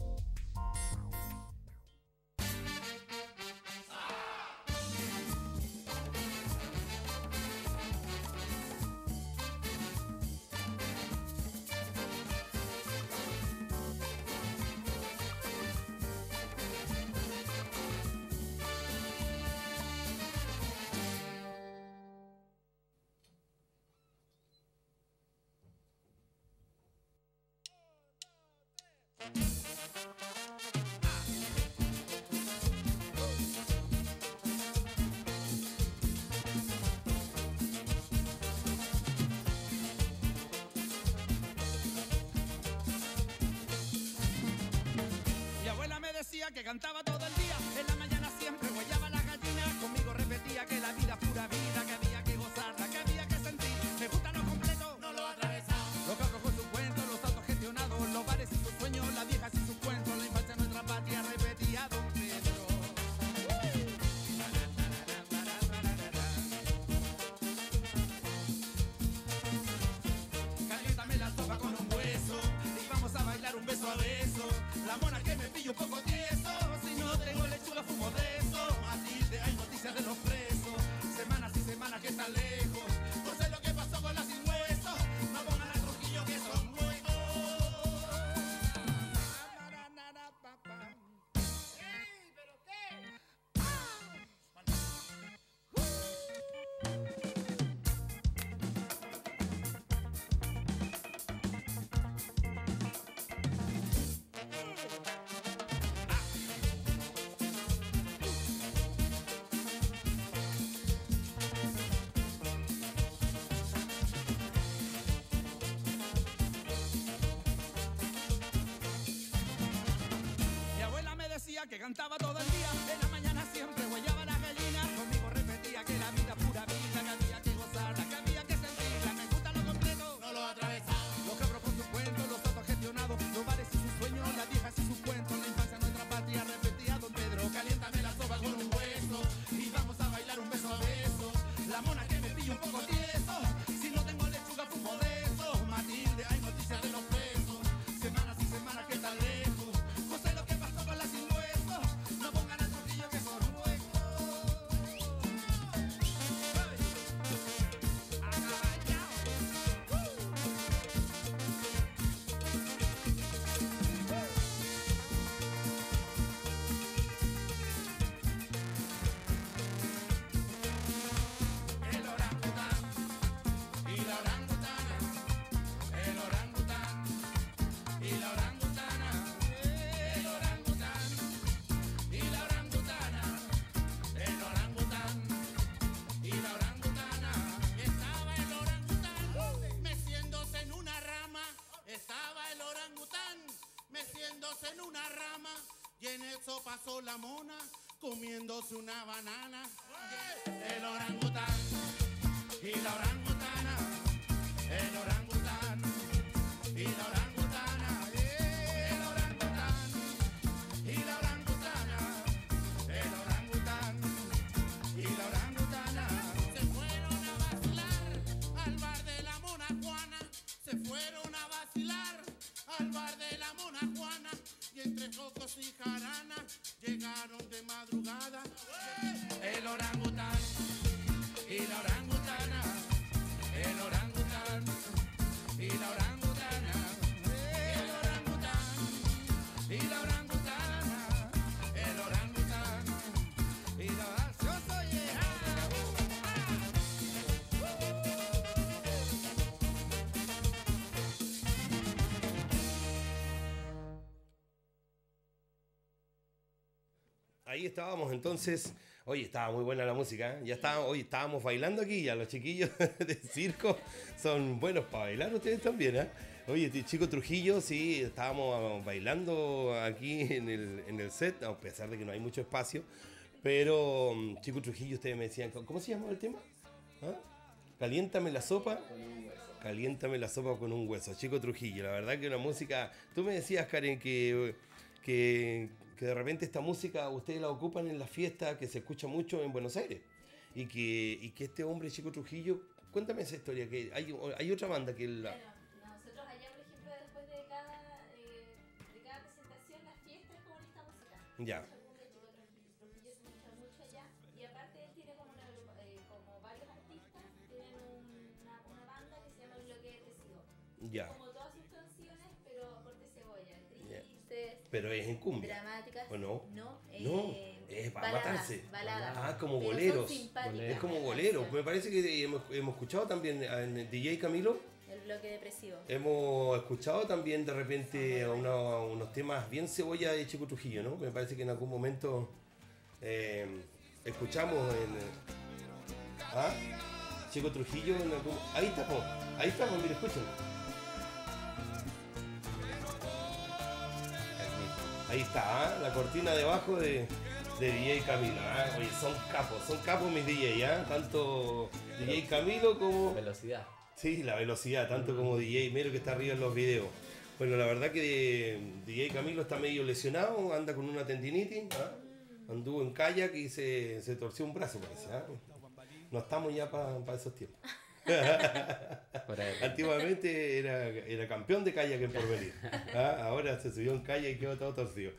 Que cantaba todo el día, en la mañana siempre guayaba la gallina. Conmigo repetía que la vida es pura vida, que había que gozarla, que había que sentir. Me gusta lo completo, no lo atravesado. Los cabros con sus cuentos, los autogestionados, los bares y sus sueños, las viejas y sus cuentos. La infancia de nuestra patria repetía don Pedro. Caliéntame la sopa con un hueso y vamos a bailar un beso a beso. La mona que me pillo un poco tieso, si no tengo lechuga fumo de eso. Matilde, hay noticias de los presos, semanas y semanas que están lejos. No sé lo que pasó con las sin huesos, no pongan a Trujillo que son nuevos. ¡Ey, pero qué! Que cantaba todo el día, en la mañana siempre guayaba la gallina. Conmigo repetía que la vida es pura vida, que había que gozarla, que había que sentirla. Me gusta lo completo, no lo atravesado. Los cabros con sus cuentos, los autogestionados, los bares y sus sueños, las viejas y sus cuentos. La infancia de nuestra patria repetía don Pedro. Caliéntame la sopa con un hueso y vamos a bailar un beso a beso. La mona que me pillo un poco tieso, si no tengo lechuga fumo de eso. Matilde, hay noticias de los presos, semanas y semanas que están lejos. No sé lo que pasó con la sin hueso. eso pasó la mona comiéndose una banana. El orangután y la orangutana, el orangután y la orangutana, el orangután y la orangutana, el orangután y la orangutana. Se fueron a vacilar al bar de la Mona Juana, se fueron a vacilar al bar de la Mona Juana, y entre cocos y jarana llegaron de madrugada el orangután y la orangutana, el orangután y la orangutana, el orangután y la orangutana, el orangután y la yo soy Ahí estábamos entonces. Oye, estaba muy buena la música, ¿eh? Ya estábamos, oye, estábamos bailando aquí, ya los chiquillos de circo son buenos para bailar, ustedes también, ¿eh? Oye, Chico Trujillo, sí, estábamos bailando aquí en el, en el set, a pesar de que no hay mucho espacio, pero Chico Trujillo, ustedes me decían, ¿cómo se llama el tema? ¿Ah? Caliéntame la sopa. Caliéntame la sopa con un hueso. Chico Trujillo, la verdad que una música. Tú me decías, Karen, que, que, que de repente esta música ustedes la ocupan en la fiesta, que se escucha mucho en Buenos Aires. Y que, y que este hombre, Chico Trujillo, cuéntame esa historia, que hay, hay otra banda que la. Claro, nosotros allá, por ejemplo, después de cada, eh, de cada presentación, las fiestas es como esta música. Ya. Trujillo se escucha mucho allá. Y aparte él tiene como, una, eh, como varios artistas, tienen una, una banda que se llama El Bloque Depresivo. Ya. Como todas sus canciones, pero corte cebolla, Ya. tristes, Pero es en cumbia. dramáticas. ¿O no? No, eh, No, es para baladas, matarse. baladas. Ah, como Pero son boleros. simpáticas. Es como boleros. Me parece que hemos, hemos escuchado también en D J Camilo. El Bloque Depresivo. Hemos escuchado también de repente una- unos temas bien cebolla de Chico Trujillo, ¿no? Me parece que en algún momento eh, escuchamos en. ¿Ah? Chico Trujillo en algún. Ahí está, po. Ahí está, po, mira, escuchen. Ahí está, ¿ah? La cortina debajo de, de D J Camilo. ¿Ah? Oye, son capos, son capos mis D J, ¿ah? Tanto D J Camilo como. Velocidad. Sí, la velocidad, tanto como D J Mero que está arriba en los videos. Bueno, la verdad que D J Camilo está medio lesionado, anda con una tendinitis, ¿ah? Anduvo en kayak y se, se torció un brazo, parece. ¿Ah? No estamos ya para pa esos tiempos. Antiguamente era, era campeón de kayak en Porvenir. ¿Ah? Ahora se subió en kayak y quedó todo torcido.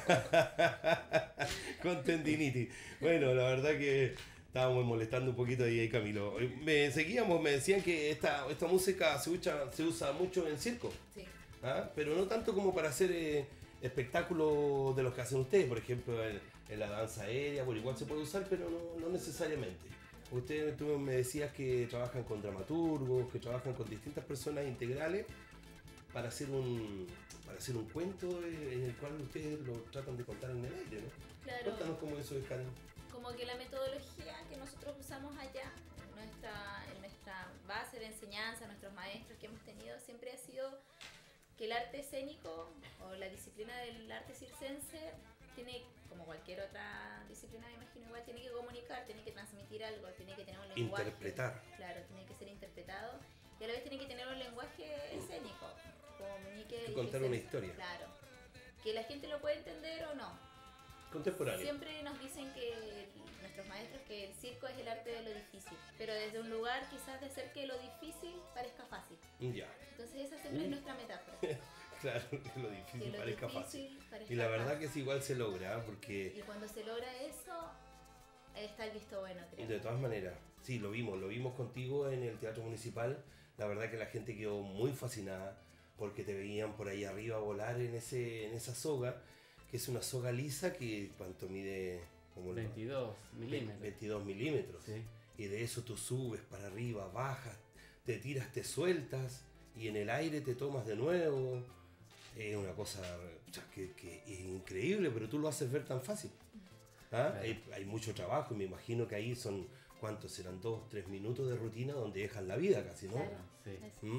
Con tendinitis. Bueno, la verdad que estábamos molestando un poquito a D J Camilo. Me seguíamos, me decían que esta, esta música se usa, se usa mucho en circo. Sí. ¿Ah? Pero no tanto como para hacer eh, espectáculos de los que hacen ustedes, por ejemplo en, en la danza aérea, bueno, igual se puede usar, pero no, no necesariamente. Ustedes, tú me decías que trabajan con dramaturgos, que trabajan con distintas personas integrales para hacer un, para hacer un cuento en el cual ustedes lo tratan de contar en el aire, ¿no? Claro. Cuéntanos cómo eso es, Karen. Como que la metodología que nosotros usamos allá, en nuestra, en nuestra base de enseñanza, nuestros maestros que hemos tenido, siempre ha sido que el arte escénico o la disciplina del arte circense tiene, como cualquier otra disciplina, me imagino, igual tiene que comunicar, tiene que transmitir algo, tiene que tener un lenguaje. Interpretar. Claro, tiene que ser interpretado y a la vez tiene que tener un lenguaje escénico, comunique. Que y contar que una se- historia. Claro. Que la gente lo puede entender o no. Contemporáneo. Siempre nos dicen que el- nuestros maestros que el circo es el arte de lo difícil, pero desde un lugar quizás de hacer que lo difícil parezca fácil. Ya. Entonces esa siempre es Mm. nuestra metáfora. Claro, que lo difícil Que lo parezca difícil fácil. parezca Y la verdad fácil. que sí, igual se logra, ¿ah? Porque Y cuando se logra eso, ahí está el visto bueno, creo. de todas maneras, sí, lo vimos, lo vimos contigo en el Teatro Municipal. La verdad que la gente quedó muy fascinada porque te veían por ahí arriba volar en ese en esa soga, que es una soga lisa que cuánto mide como veintidós milímetros. veintidós milímetros. Sí. Y de eso tú subes para arriba, bajas, te tiras, te sueltas y en el aire te tomas de nuevo. Es una cosa o sea, que, que es increíble, pero tú lo haces ver tan fácil. ¿Ah? Claro. Hay, hay mucho trabajo y me imagino que ahí son, ¿cuántos serán? Dos, tres minutos de rutina donde dejan la vida casi, ¿no? Sí. ¿Mm?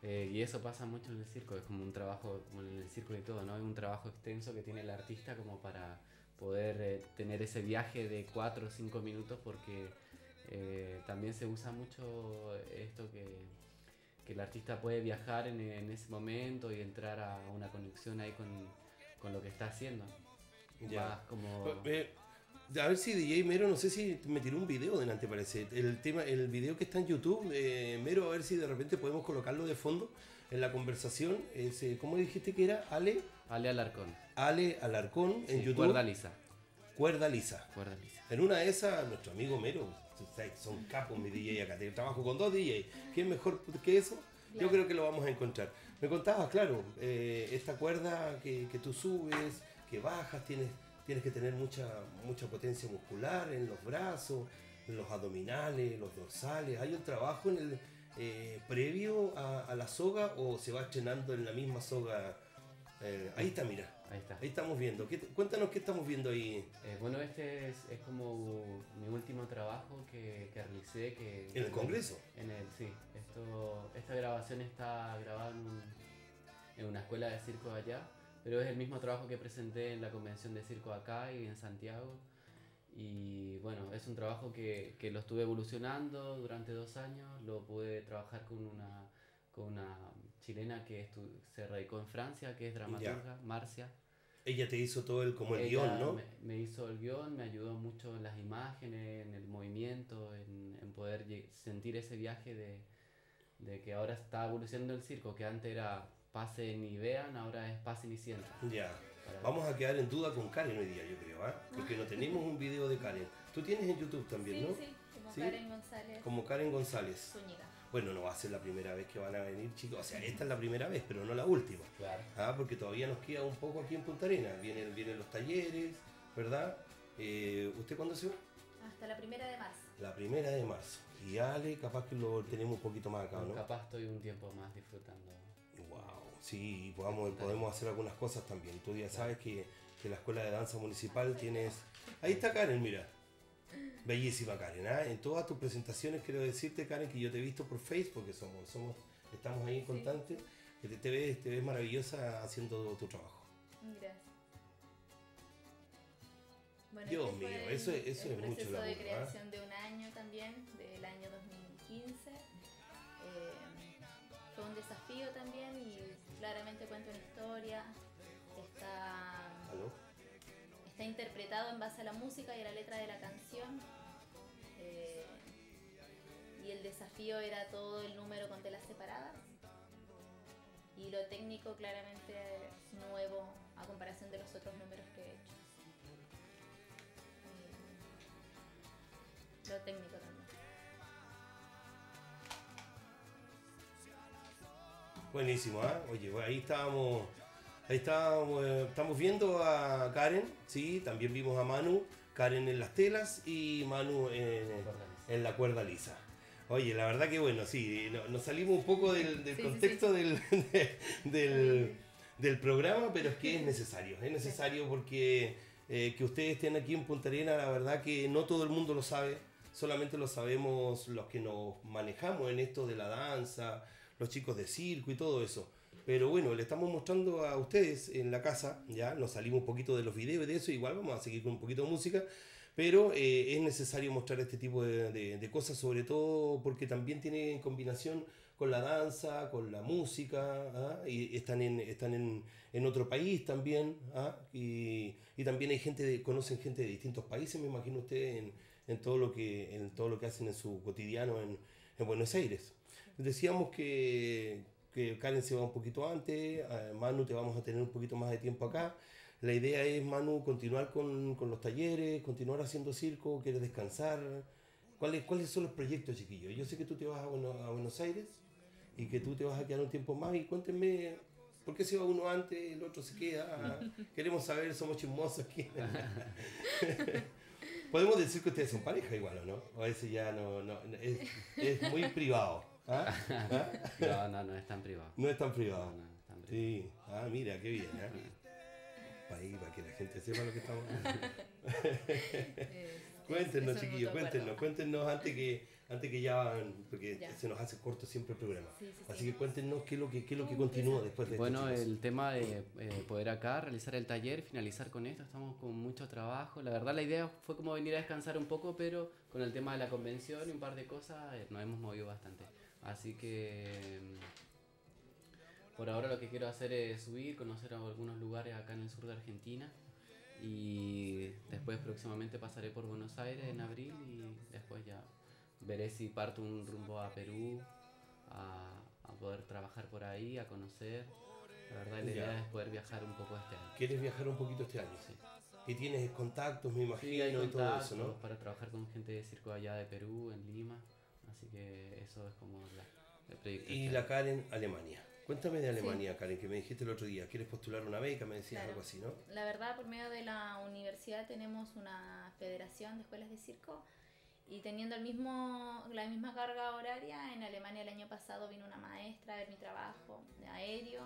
Eh, y eso pasa mucho en el circo, es como un trabajo, como en el circo y todo, ¿no? Es un trabajo extenso que tiene el artista como para poder eh, tener ese viaje de cuatro o cinco minutos, porque eh, también se usa mucho esto que, que el artista puede viajar en, en ese momento y entrar a una conexión ahí con, con lo que está haciendo. Ya. Vas como... Eh, a ver si D J Mero, no sé si me tiró un video delante, parece. El tema, el video que está en YouTube, eh, Mero, a ver si de repente podemos colocarlo de fondo en la conversación. Ese, ¿cómo dijiste que era? Ale. Ale Alarcón. Ale Alarcón en Sí, YouTube. Cuerda lisa. Cuerda lisa. Cuerda lisa. En una de esas, nuestro amigo Mero, son capos mi D J acá. Trabajo con dos D J. ¿Quién mejor que eso? Yo Claro. creo que lo vamos a encontrar. Me contabas, claro, eh, esta cuerda que, que tú subes, que bajas, tienes, tienes que tener mucha, mucha potencia muscular en los brazos, en los abdominales, los dorsales. ¿Hay un trabajo en el eh, previo a, a la soga o se va estrenando en la misma soga? Eh, ahí está, mira. Ahí está. Ahí estamos viendo. ¿Qué te- cuéntanos qué estamos viendo ahí. Eh, bueno, este es, es como mi último trabajo que, que realicé. Que, ¿En el Congreso? En el, sí. Esto, esta grabación está grabada en, un- en una escuela de circo allá, pero es el mismo trabajo que presenté en la convención de circo acá y en Santiago. Y bueno, es un trabajo que, que lo estuve evolucionando durante dos años. Lo pude trabajar con una, con una chilena que estu- se radicó en Francia, que es dramaturga, Marcia. Ella te hizo todo el, como el Ella guión, ¿no? Me, me hizo el guión, me ayudó mucho en las imágenes, en el movimiento, en, en poder lle- sentir ese viaje de, de que ahora está evolucionando el circo, que antes era pasen y vean, ahora es pasen y sientan. Ya. Para- Vamos a quedar en duda con Karen hoy día, yo creo, ¿ah? Porque no tenemos un video de Karen. Tú tienes en YouTube también, Sí, ¿no? sí, como ¿Sí? Karen González. Como Karen González. Zúñiga. Bueno, no va a ser la primera vez que van a venir, chicos. O sea, esta es la primera vez, pero no la última. Claro. Ah, porque todavía nos queda un poco aquí en Punta Arenas. Vienen, vienen los talleres, ¿verdad? Eh, ¿Usted cuándo se va? Hasta la primera de marzo. La primera de marzo. Y Ale, capaz que lo tenemos un poquito más acá, ¿no? Capaz estoy un tiempo más disfrutando. Wow, sí, podamos, podemos hacer algunas cosas también. Tú ya sabes que, que la Escuela de Danza Municipal tienes... Ahí está Karen, mira. Bellísima Karen, ¿ah? En todas tus presentaciones quiero decirte, Karen, que yo te he visto por Facebook, porque somos, somos, estamos ahí en constante, que te, te ves, te ves maravillosa haciendo tu trabajo. Gracias. Bueno, Dios este fue mío, el- eso es- eso el es mucho proceso laburo, de ¿ah? creación de un año también, del año dos mil quince. Eh, fue un desafío también y claramente cuenta una historia. Está, ¿Aló? está interpretado en base a la música y a la letra de la canción. Eh, y el desafío era todo el número con telas separadas. Y lo técnico claramente nuevo a comparación de los otros números que he hecho. Eh, lo técnico también. Buenísimo, ¿ah? Oye, bueno, ahí estábamos, ahí estábamos, eh, estamos viendo a Karen, sí, también vimos a Manu, Karen en las telas y Manu en, en la cuerda lisa. Oye, la verdad que bueno, sí, no- nos salimos un poco del, del Sí, sí, contexto Del, de- del, del programa, pero es que es necesario, es necesario porque eh, que ustedes estén aquí en Punta Arenas, la verdad que no todo el mundo lo sabe, solamente lo sabemos los que nos manejamos en esto de la danza, los chicos de circo y todo eso. Pero bueno, le estamos mostrando a ustedes en la casa, ya nos salimos un poquito de los videos y de eso, igual vamos a seguir con un poquito de música, pero eh, es necesario mostrar este tipo de, de- de cosas, sobre todo porque también tiene combinación con la danza, con la música, ¿ah? Y están en, están en, en otro país también, ¿ah? y, y también hay gente, de, conocen gente de distintos países, me imagino usted, en, en, todo, lo que, en todo lo que hacen en su cotidiano en, en Buenos Aires. Decíamos que, que Karen se va un poquito antes, eh, Manu te vamos a tener un poquito más de tiempo acá. La idea es, Manu, continuar con, con los talleres, continuar haciendo circo, quieres descansar. ¿Cuáles, ¿Cuáles son los proyectos, chiquillos? Yo sé que tú te vas a, Bueno- a Buenos Aires y que tú te vas a quedar un tiempo más y cuéntenme, ¿por qué se va uno antes, el otro se queda? Queremos saber, somos chismosos aquí. Podemos decir que ustedes son pareja igual, ¿o no? O a veces ya no, no es, es muy privado. ¿Ah? ¿Ah? No, no, no es tan privado. No es tan privado. No, no es tan privado. Sí. Ah, mira, qué bien, ¿eh? Para ahí, para que la gente sepa lo que estamos hablando. Cuéntenos, Eso es chiquillos, mutuo cuéntenos, acuerdo. cuéntenos antes que, antes que ya, porque Ya. se nos hace corto siempre el programa. Sí, sí, Así sí. que cuéntenos qué es lo que, qué es lo que continúa después de Bueno, esto, chicos. el tema de eh, poder acá realizar el taller, finalizar con esto, estamos con mucho trabajo. La verdad la idea fue como venir a descansar un poco, pero con el tema de la convención y un par de cosas eh, nos hemos movido bastante. Así que mm, por ahora lo que quiero hacer es subir, conocer algunos lugares acá en el sur de Argentina y después próximamente pasaré por Buenos Aires en abril y después ya veré si parto un rumbo a Perú, a, a poder trabajar por ahí, a conocer. La verdad la idea Ya. es poder viajar un poco este año. ¿Quieres viajar un poquito este año? Sí. Y tienes contactos, me imagino, Sí, hay y todo contactos eso, ¿no? para trabajar con gente de circo allá de Perú, en Lima. Así que eso es como la, el proyecto. Y este la año. Karen, Alemania. Cuéntame de Alemania, Karen, que me dijiste el otro día. ¿Quieres postular una beca? Me decías Claro. algo así, ¿no? La verdad, por medio de la universidad tenemos una federación de escuelas de circo y teniendo el mismo, la misma carga horaria, en Alemania el año pasado vino una maestra a ver mi trabajo de aéreo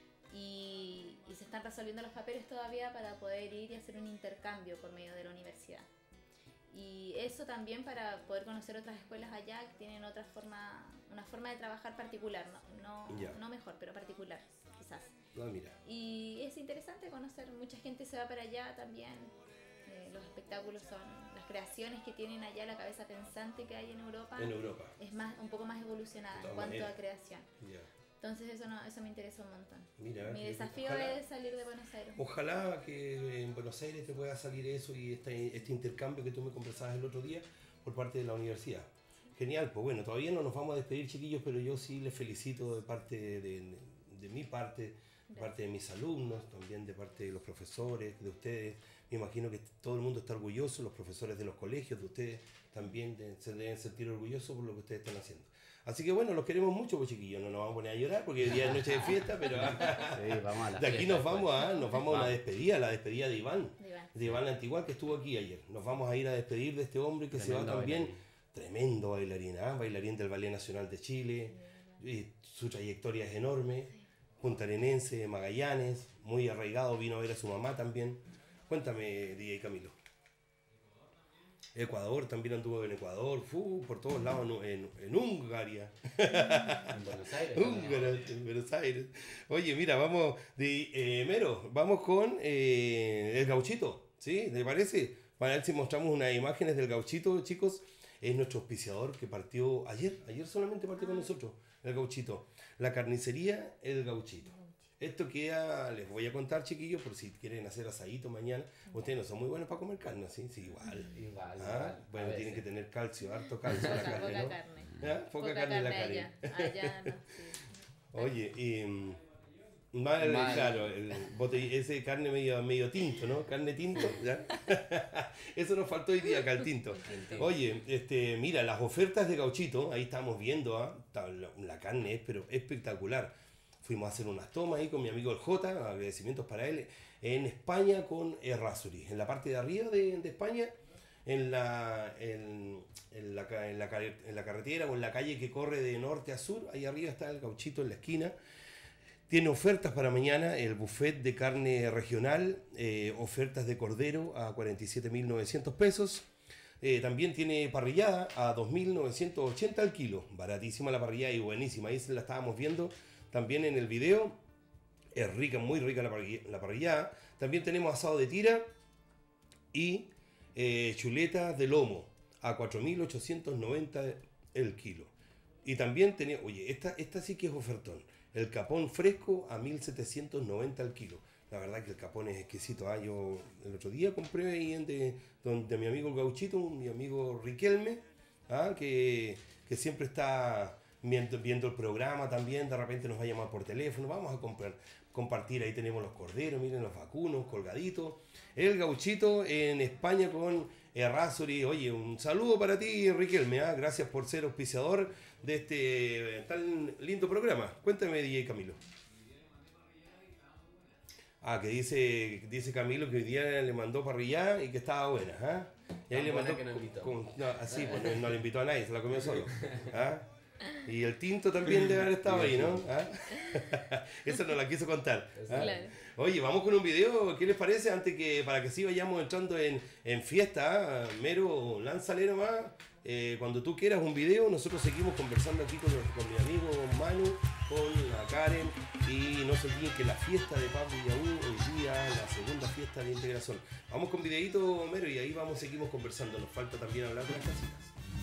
y, y se están resolviendo los papeles todavía para poder ir y hacer un intercambio por medio de la universidad. Y eso también para poder conocer otras escuelas allá que tienen otra forma, una forma de trabajar particular, no, no, Ya. no mejor, pero particular, quizás. Ah, mira. Y es interesante conocer, mucha gente se va para allá también. Eh, los espectáculos son, las creaciones que tienen allá, la cabeza pensante que hay en Europa, En Europa. es más, un poco más evolucionada De en todas cuanto maneras. a creación. Ya. Entonces eso, no, eso me interesa un montón. Mira, Mi que- desafío ojalá- es salir de Buenos Aires. Ojalá que en Buenos Aires te pueda salir eso y este, este intercambio que tú me conversabas el otro día por parte de la universidad. Genial, pues bueno, todavía no nos vamos a despedir, chiquillos, pero yo sí les felicito de parte de, de mi parte, de parte de mis alumnos, también de parte de los profesores, de ustedes. Me imagino que todo el mundo está orgulloso, los profesores de los colegios, de ustedes también de- se deben sentir orgullosos por lo que ustedes están haciendo. Así que bueno, los queremos mucho, pues chiquillos, no nos vamos a poner a llorar porque el día es noche de fiesta, pero Sí, vamos a la de aquí fiesta nos vamos, después. a, nos vamos a una Vamos. despedida, la despedida de Iván, De Iván. de Iván Antigual, que estuvo aquí ayer. Nos vamos a ir a despedir de este hombre que se Tremendo va también, bailarín. tremendo bailarín, ¿ah? Bailarín del Ballet Nacional de Chile, y su trayectoria es enorme, puntarenense, Magallanes, muy arraigado, vino a ver a su mamá también. Cuéntame, D J Camilo. Ecuador, también anduvo en Ecuador, fu, por todos lados, en, en, en Hungaria. En Buenos Aires. también. Húngara, en Buenos Aires. Oye, mira, vamos, de, eh, Mero, vamos con eh, el gauchito, ¿sí? ¿Te parece? Para ver si mostramos unas imágenes del gauchito, chicos. Es nuestro auspiciador que partió ayer, ayer solamente partió con nosotros, el gauchito. La carnicería, el gauchito. Esto queda, les voy a contar, chiquillos, por si quieren hacer asadito mañana. Ustedes no son muy buenos para comer carne, ¿sí? Sí, igual. Igual, Ah, igual, a Bueno, veces. tienen que tener calcio, harto calcio en la Poca, carne, poca ¿no? carne. ¿Ah? Poca, carne en la carne. allá. Allá no, sí. Oye, y mm, mal, Mal. claro, el bote- ese carne medio, medio tinto, ¿no? Carne tinto, ¿ya? Eso nos faltó hoy día acá, el tinto. Oye, este, mira, las ofertas de Gauchito, ahí estamos viendo, ¿ah? Está- la, la carne es pero espectacular. Fuimos a hacer unas tomas ahí con mi amigo el Jota, agradecimientos para él, en España con Errázuriz, en la parte de arriba de, de España, en la, en, en la, ca- en, la, car- en la carretera o en la calle que corre de norte a sur, ahí arriba está el Gauchito en la esquina. Tiene ofertas para mañana, el buffet de carne regional, eh, ofertas de cordero a cuarenta y siete mil novecientos pesos. Eh, también tiene parrillada a dos mil novecientos ochenta al kilo. Baratísima la parrillada y buenísima. Ahí se la estábamos viendo también en el video. Es rica, muy rica la, parri- la parrillada. También tenemos asado de tira y eh, chuleta de lomo a cuatro mil ochocientos noventa el kilo. Y también tenemos, oye, esta, esta sí que es ofertón. El capón fresco a mil setecientos noventa al kilo. La verdad que el capón es exquisito. ¿ah? Yo el otro día compré ahí en de, donde mi amigo el Gauchito, mi amigo Riquelme, ¿ah? que, que siempre está viendo, viendo el programa también. De repente nos va a llamar por teléfono. Vamos a comprar, compartir. Ahí tenemos los corderos, miren los vacunos colgaditos. El Gauchito en España con Errázuriz. Oye, un saludo para ti, Riquelme. ¿ah? Gracias por ser auspiciador de este tan lindo programa. Cuéntame, D J Camilo. Ah, que dice, dice Camilo que hoy día le mandó parrillada y que estaba buena, ¿ah? Y ahí Tan le buena mandó que no con- invitó. con- no, así, pues no, no le invitó a nadie, se la comió solo. ¿Ah? Y el tinto también debe haber estado ahí, ¿no? ¿Ah? Eso no la quiso contar. ¿Ah? Claro. Oye, vamos con un video, ¿qué les parece? Antes que, para que sí vayamos entrando en, en fiesta, ¿ah? Mero, lánzale nomás. Eh, cuando tú quieras un video, nosotros seguimos conversando aquí con, con mi amigo Manu, con la Karen, y no se olviden que la fiesta de Pablo Yaú hoy día, la segunda fiesta de integración. Vamos con videito, Mero, y ahí vamos, seguimos conversando. Nos falta también hablar de las casitas.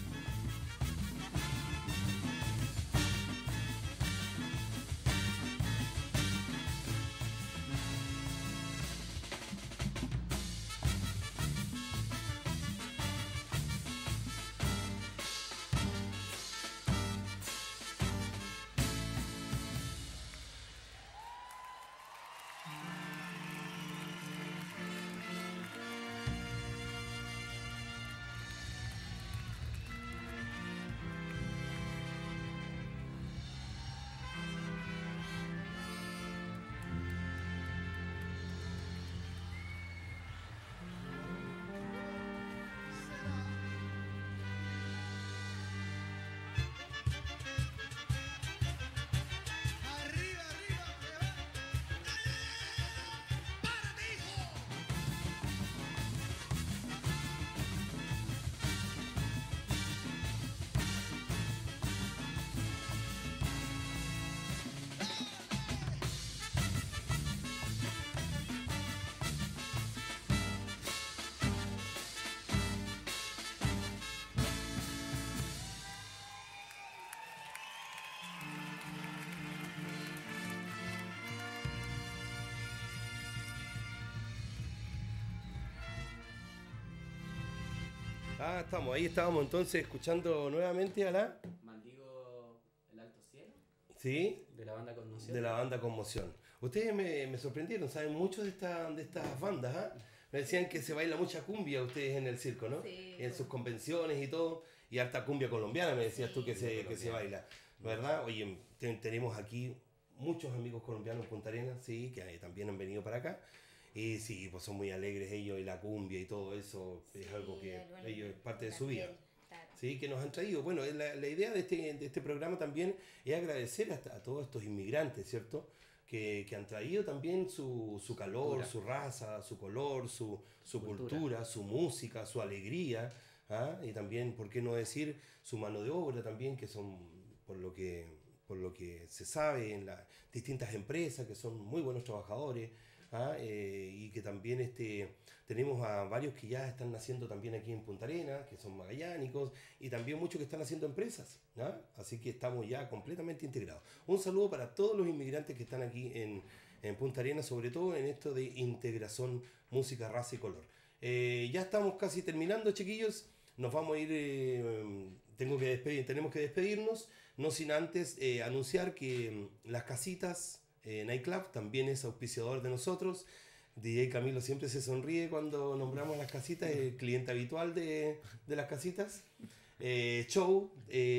Ah, estamos, ahí estábamos entonces escuchando nuevamente a la... Maldigo el alto cielo. Sí. De la banda Conmoción. De la banda Conmoción. Ustedes me, me sorprendieron, saben mucho de, esta, de estas bandas, ¿ah? Me decían que se baila mucha cumbia ustedes en el circo, ¿no? Sí. En sus convenciones y todo. Y harta cumbia colombiana, me decías Sí. tú que se, que se baila, ¿verdad? Oye, te- tenemos aquí muchos amigos colombianos en Punta Arenas, sí, que eh, también han venido para acá. Y sí, pues son muy alegres ellos, y la cumbia y todo eso es Sí, algo que bueno, ellos es parte de la su vida. piel, claro. Sí, que nos han traído. Bueno, la, la idea de este, de este programa también es agradecer a, a todos estos inmigrantes, ¿cierto? Que, que han traído también su, su calor, Cultura. su raza, su color, su, su cultura. Cultura. su música, su alegría, ¿ah? Y también, ¿por qué no decir su mano de obra también, que son, por lo que, por lo que se sabe en las distintas empresas, que son muy buenos trabajadores, ¿ah? Eh, y que también este, tenemos a varios que ya están naciendo también aquí en Punta Arenas, que son magallánicos, y también muchos que están haciendo empresas, ¿ah? Así que estamos ya completamente integrados. Un saludo para todos los inmigrantes que están aquí en, en Punta Arenas, sobre todo en esto de integración, música, raza y color. Eh, ya estamos casi terminando, chiquillos. Nos vamos a ir, eh, tengo que despedir, tenemos que despedirnos, no sin antes eh, anunciar que mm, las casitas eh, Nightclub también es auspiciador de nosotros. D J Camilo siempre se sonríe cuando nombramos las casitas, el cliente habitual de, de las casitas. Eh, show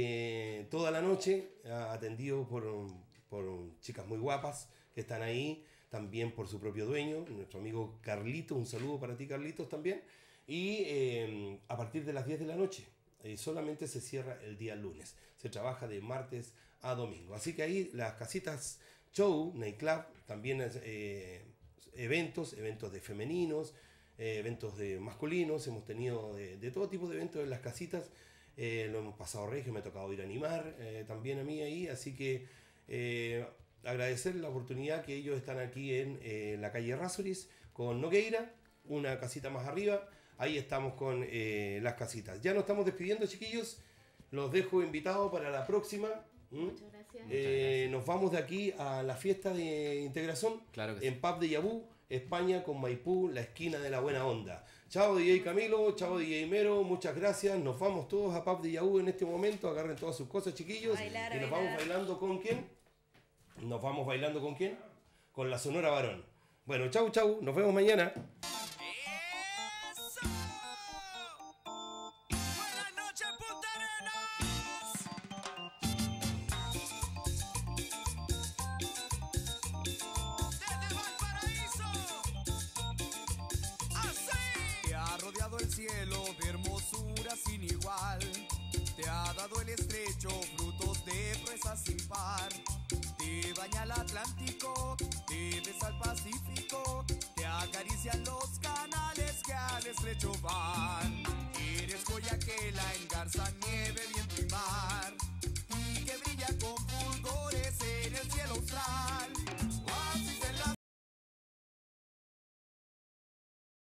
eh, toda la noche, ah, atendido por, por chicas muy guapas que están ahí, también por su propio dueño, nuestro amigo Carlitos. Un saludo para ti, Carlitos, también. Y eh, a partir de las diez de la noche, eh, solamente se cierra el día lunes. Se trabaja de martes a domingo. Así que ahí las casitas Show, Nightclub, también eh, eventos, eventos de femeninos, eh, eventos de masculinos. Hemos tenido de, de todo tipo de eventos en las casitas. Eh, lo hemos pasado regio, me ha tocado ir a animar eh, también a mí ahí. Así que eh, agradecer la oportunidad que ellos están aquí en eh, la calle Errázuriz con Nogueira, una casita más arriba. Ahí estamos con eh, las casitas. Ya nos estamos despidiendo, chiquillos. Los dejo invitados para la próxima. ¿Mm? Muchas gracias. Eh, nos vamos de aquí a la fiesta de integración Claro que sí. en Pub de Yabú, España, con Maipú, la esquina de la buena onda. Chao D J Camilo, chao D J Mero, muchas gracias. Nos vamos todos a Pub de Yabú en este momento. Agarren todas sus cosas, chiquillos. Bailar, y nos bailar. vamos bailando con quién. Nos vamos bailando con quién. Con la Sonora Varón. Bueno, chau, chau. Nos vemos mañana. Buenas noches, Punta Arenas. Desde Valparaíso. Así. Te ha rodeado el cielo de hermosura sin igual. Te ha dado el estrecho frutos de baña el Atlántico, te besa al Pacífico, te acarician los canales que al estrecho van. Eres joya que la engarzan, nieve